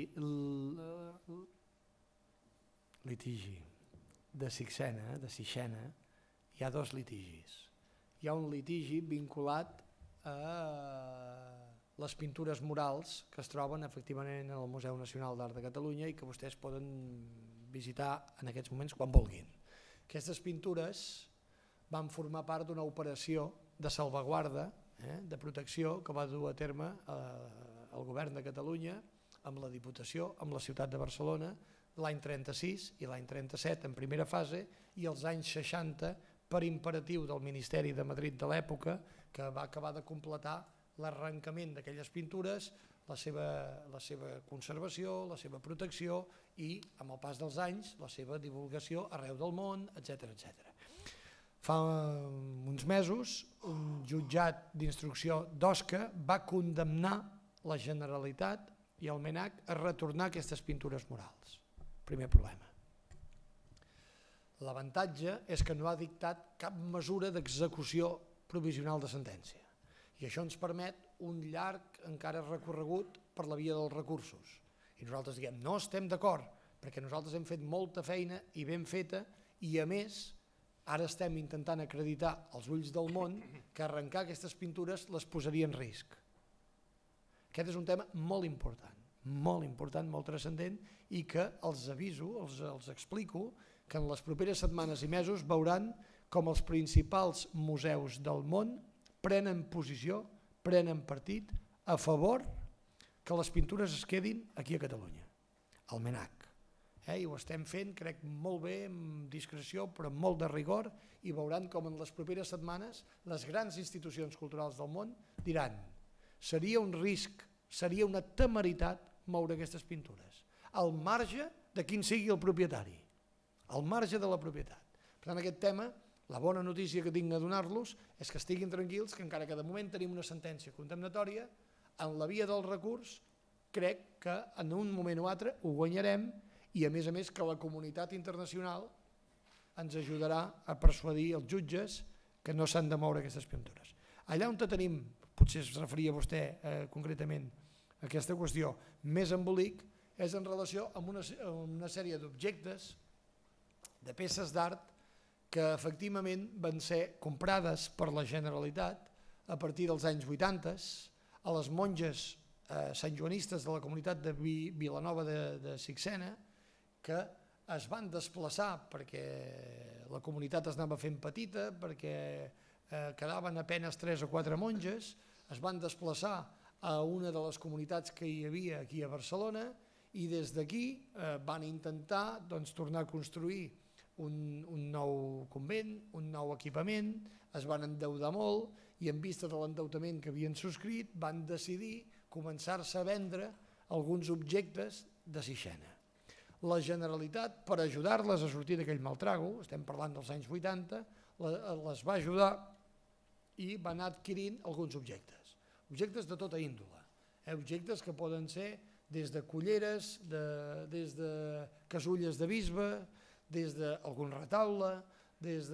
litigi de Sixena, de Sixena, hi ha dos litigis. Hi ha un litigi vinculat a les pintures murals que es troben efectivament al Museu Nacional d'Art de Catalunya i que vostès poden visitar en aquests moments quan vulguin. Aquestes pintures van formar part d'una operació de salvaguarda, de protecció, que va dur a terme el govern de Catalunya amb la Diputació, amb la ciutat de Barcelona, l'any trenta-sis i l'any trenta-set en primera fase i els anys seixanta per imperatiu del Ministeri de Madrid de l'època, que va acabar de completar l'arrencament d'aquelles pintures, la seva conservació, la seva protecció i, amb el pas dels anys, la seva divulgació arreu del món, etcètera. Fa uns mesos, un jutjat d'instrucció d'Osca va condemnar la Generalitat i el MNAC a retornar aquestes pintures murals. Primer problema. L'avantatge és que no ha dictat cap mesura d'execució provisional de sentència. I això ens permet un llarg encara recorregut per la via dels recursos. I nosaltres diguem, no estem d'acord, perquè nosaltres hem fet molta feina i ben feta, i a més, ara estem intentant acreditar als ulls del món que arrencar aquestes pintures les posaria en risc. Aquest és un tema molt important, molt important, molt transcendent, i que els aviso, els, els explico, que en les properes setmanes i mesos veuran com els principals museus del món prenen posició, prenen partit a favor que les pintures es quedin aquí a Catalunya, al MNAC. Eh? I ho estem fent, crec, molt bé, amb discreció, però amb molt de rigor, i veuran com en les properes setmanes les grans institucions culturals del món diran seria un risc, seria una temeritat moure aquestes pintures, al marge de quin sigui el propietari, al marge de la propietat. Per tant, aquest tema, la bona notícia que tinc a donar-los és que estiguin tranquils, que encara que de moment tenim una sentència condemnatòria, en la via del recurs crec que en un moment o altre ho guanyarem, i a més a més que la comunitat internacional ens ajudarà a persuadir els jutges que no s'han de moure aquestes pintures. Allà on tenim, potser es referia vostè eh, concretament a aquesta qüestió, més embolic, és en relació amb una, amb una sèrie d'objectes, de peces d'art que efectivament van ser comprades per la Generalitat a partir dels anys vuitanta a les monges eh, santjoanistes de la comunitat de Vilanova de, de Sixena, que es van desplaçar perquè la comunitat es anava fent petita, perquè eh, quedaven apenas tres o quatre monges, es van desplaçar a una de les comunitats que hi havia aquí a Barcelona i des d'aquí eh, van intentar doncs, tornar a construir Un, un nou convent, un nou equipament, es van endeudar molt i en vista de l'endeutament que havien subscrit van decidir començar-se a vendre alguns objectes de Sixena. La Generalitat, per ajudar-les a sortir d'aquell mal trago, estem parlant dels anys vuitanta, les va ajudar i va anar adquirint alguns objectes, objectes de tota índole, eh? Objectes que poden ser des de culleres, de, des de casulles de bisbe, des d'algun retaule, des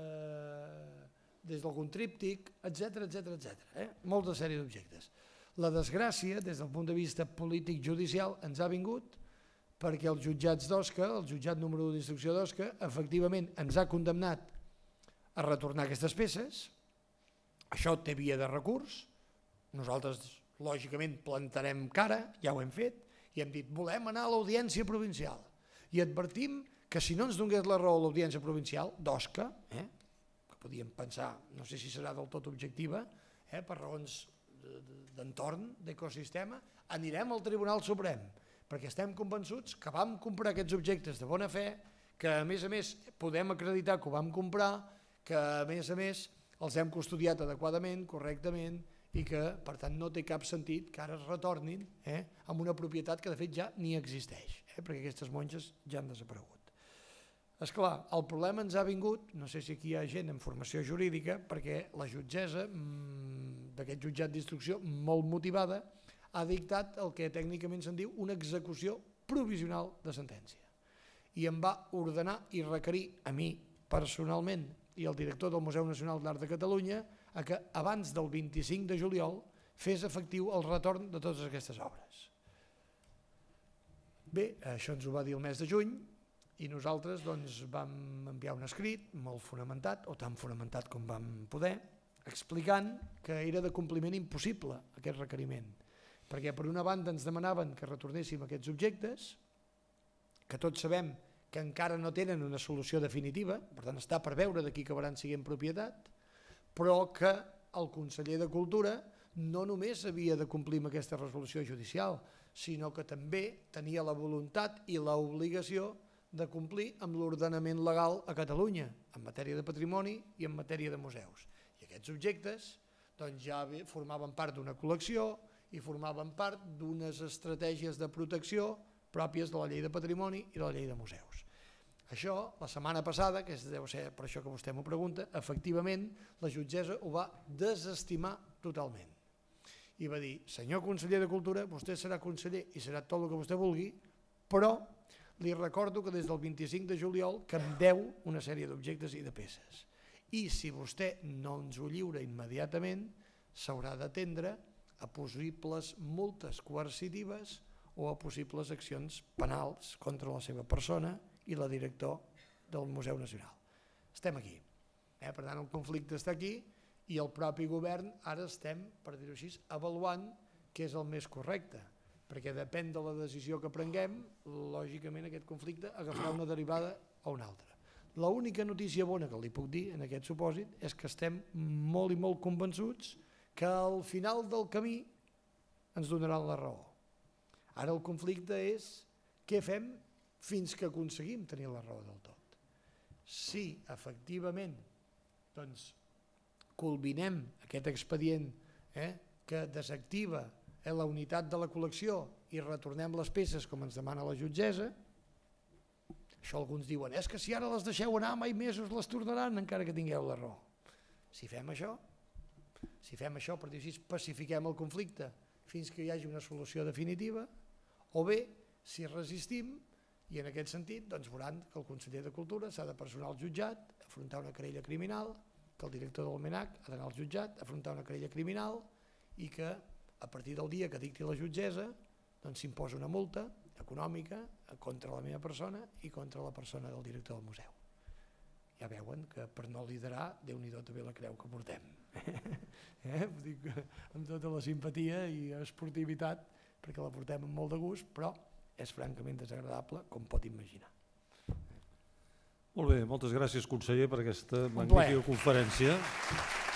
d'algun de, eh, tríptic, etcètera, etcètera, etcètera. Eh? Molta sèrie d'objectes. La desgràcia, des del punt de vista polític-judicial, ens ha vingut perquè els jutjats d'Osca, el jutjat número u d'instrucció d'Osca, efectivament ens ha condemnat a retornar aquestes peces. Això té via de recurs. Nosaltres, lògicament, plantarem cara, ja ho hem fet, i hem dit, volem anar a l'audiència provincial. I advertim que si no ens donés la raó a l'audiència provincial d'Osca, eh, que podíem pensar, no sé si serà del tot objectiva, eh, per raons d'entorn, d'ecosistema, anirem al Tribunal Suprem, perquè estem convençuts que vam comprar aquests objectes de bona fe, que a més a més podem acreditar que ho vam comprar, que a més a més els hem custodiat adequadament, correctament, i que per tant no té cap sentit que ara es retornin eh, amb una propietat que de fet ja ni existeix, eh, perquè aquestes monges ja han desaparegut. Esclar, el problema ens ha vingut, no sé si aquí hi ha gent en formació jurídica, perquè la jutgessa mmm, d'aquest jutjat d'instrucció, molt motivada, ha dictat el que tècnicament se'n diu una execució provisional de sentència. I em va ordenar i requerir a mi personalment i al director del Museu Nacional d'Art de Catalunya a que abans del vint-i-cinc de juliol fes efectiu el retorn de totes aquestes obres. Bé, això ens ho va dir el mes de juny, i nosaltres doncs, vam enviar un escrit molt fonamentat, o tan fonamentat com vam poder, explicant que era de compliment impossible aquest requeriment, perquè per una banda ens demanaven que retornéssim aquests objectes, que tots sabem que encara no tenen una solució definitiva, per tant està per veure de qui acabaran sent propietat, però que el conseller de Cultura no només havia de complir amb aquesta resolució judicial, sinó que també tenia la voluntat i l'obligació de complir amb l'ordenament legal a Catalunya, en matèria de patrimoni i en matèria de museus. I aquests objectes doncs, ja formaven part d'una col·lecció i formaven part d'unes estratègies de protecció pròpies de la llei de patrimoni i de la llei de museus. Això, la setmana passada, que deu ser per això que vostè m'ho pregunta, efectivament la jutgessa ho va desestimar totalment. I va dir, senyor conseller de Cultura, vostè serà conseller i serà tot el que vostè vulgui, però li recordo que des del vint-i-cinc de juliol que em deu una sèrie d'objectes i de peces. I si vostè no ens ho lliura immediatament, s'haurà d'atendre a possibles multes coercitives o a possibles accions penals contra la seva persona i la director del Museu Nacional. Estem aquí. Eh? Per tant, el conflicte està aquí i el propi govern ara estem, per dir-ho així, avaluant què és el més correcte, perquè depèn de la decisió que prenguem, lògicament aquest conflicte agafarà una derivada o una altra. L'única notícia bona que li puc dir en aquest supòsit és que estem molt i molt convençuts que al final del camí ens donaran la raó. Ara el conflicte és què fem fins que aconseguim tenir la raó del tot. Si efectivament doncs, culminem aquest expedient eh, que desactiva eh, la unitat de la col·lecció i retornem les peces com ens demana la jutgessa, això alguns diuen, és que si ara les deixeu anar mai més us les tornaran encara que tingueu la raó. Si fem això, si fem això, per dir així, pacifiquem el conflicte fins que hi hagi una solució definitiva, o bé, si resistim, i en aquest sentit, doncs veuran que el conseller de Cultura s'ha de personar al jutjat, afrontar una querella criminal, que el director del MENAC ha d'anar al jutjat, afrontar una querella criminal, i que a partir del dia que dicti la jutgessa doncs s'imposa una multa econòmica contra la meva persona i contra la persona del director del museu. Ja veuen que per no liderar, Déu-n'hi-do també la creu que portem. eh? Ho dic amb tota la simpatia i esportivitat, perquè la portem amb molt de gust, però és francament desagradable, com pot imaginar. Molt bé, moltes gràcies, conseller, per aquesta magnífica conferència.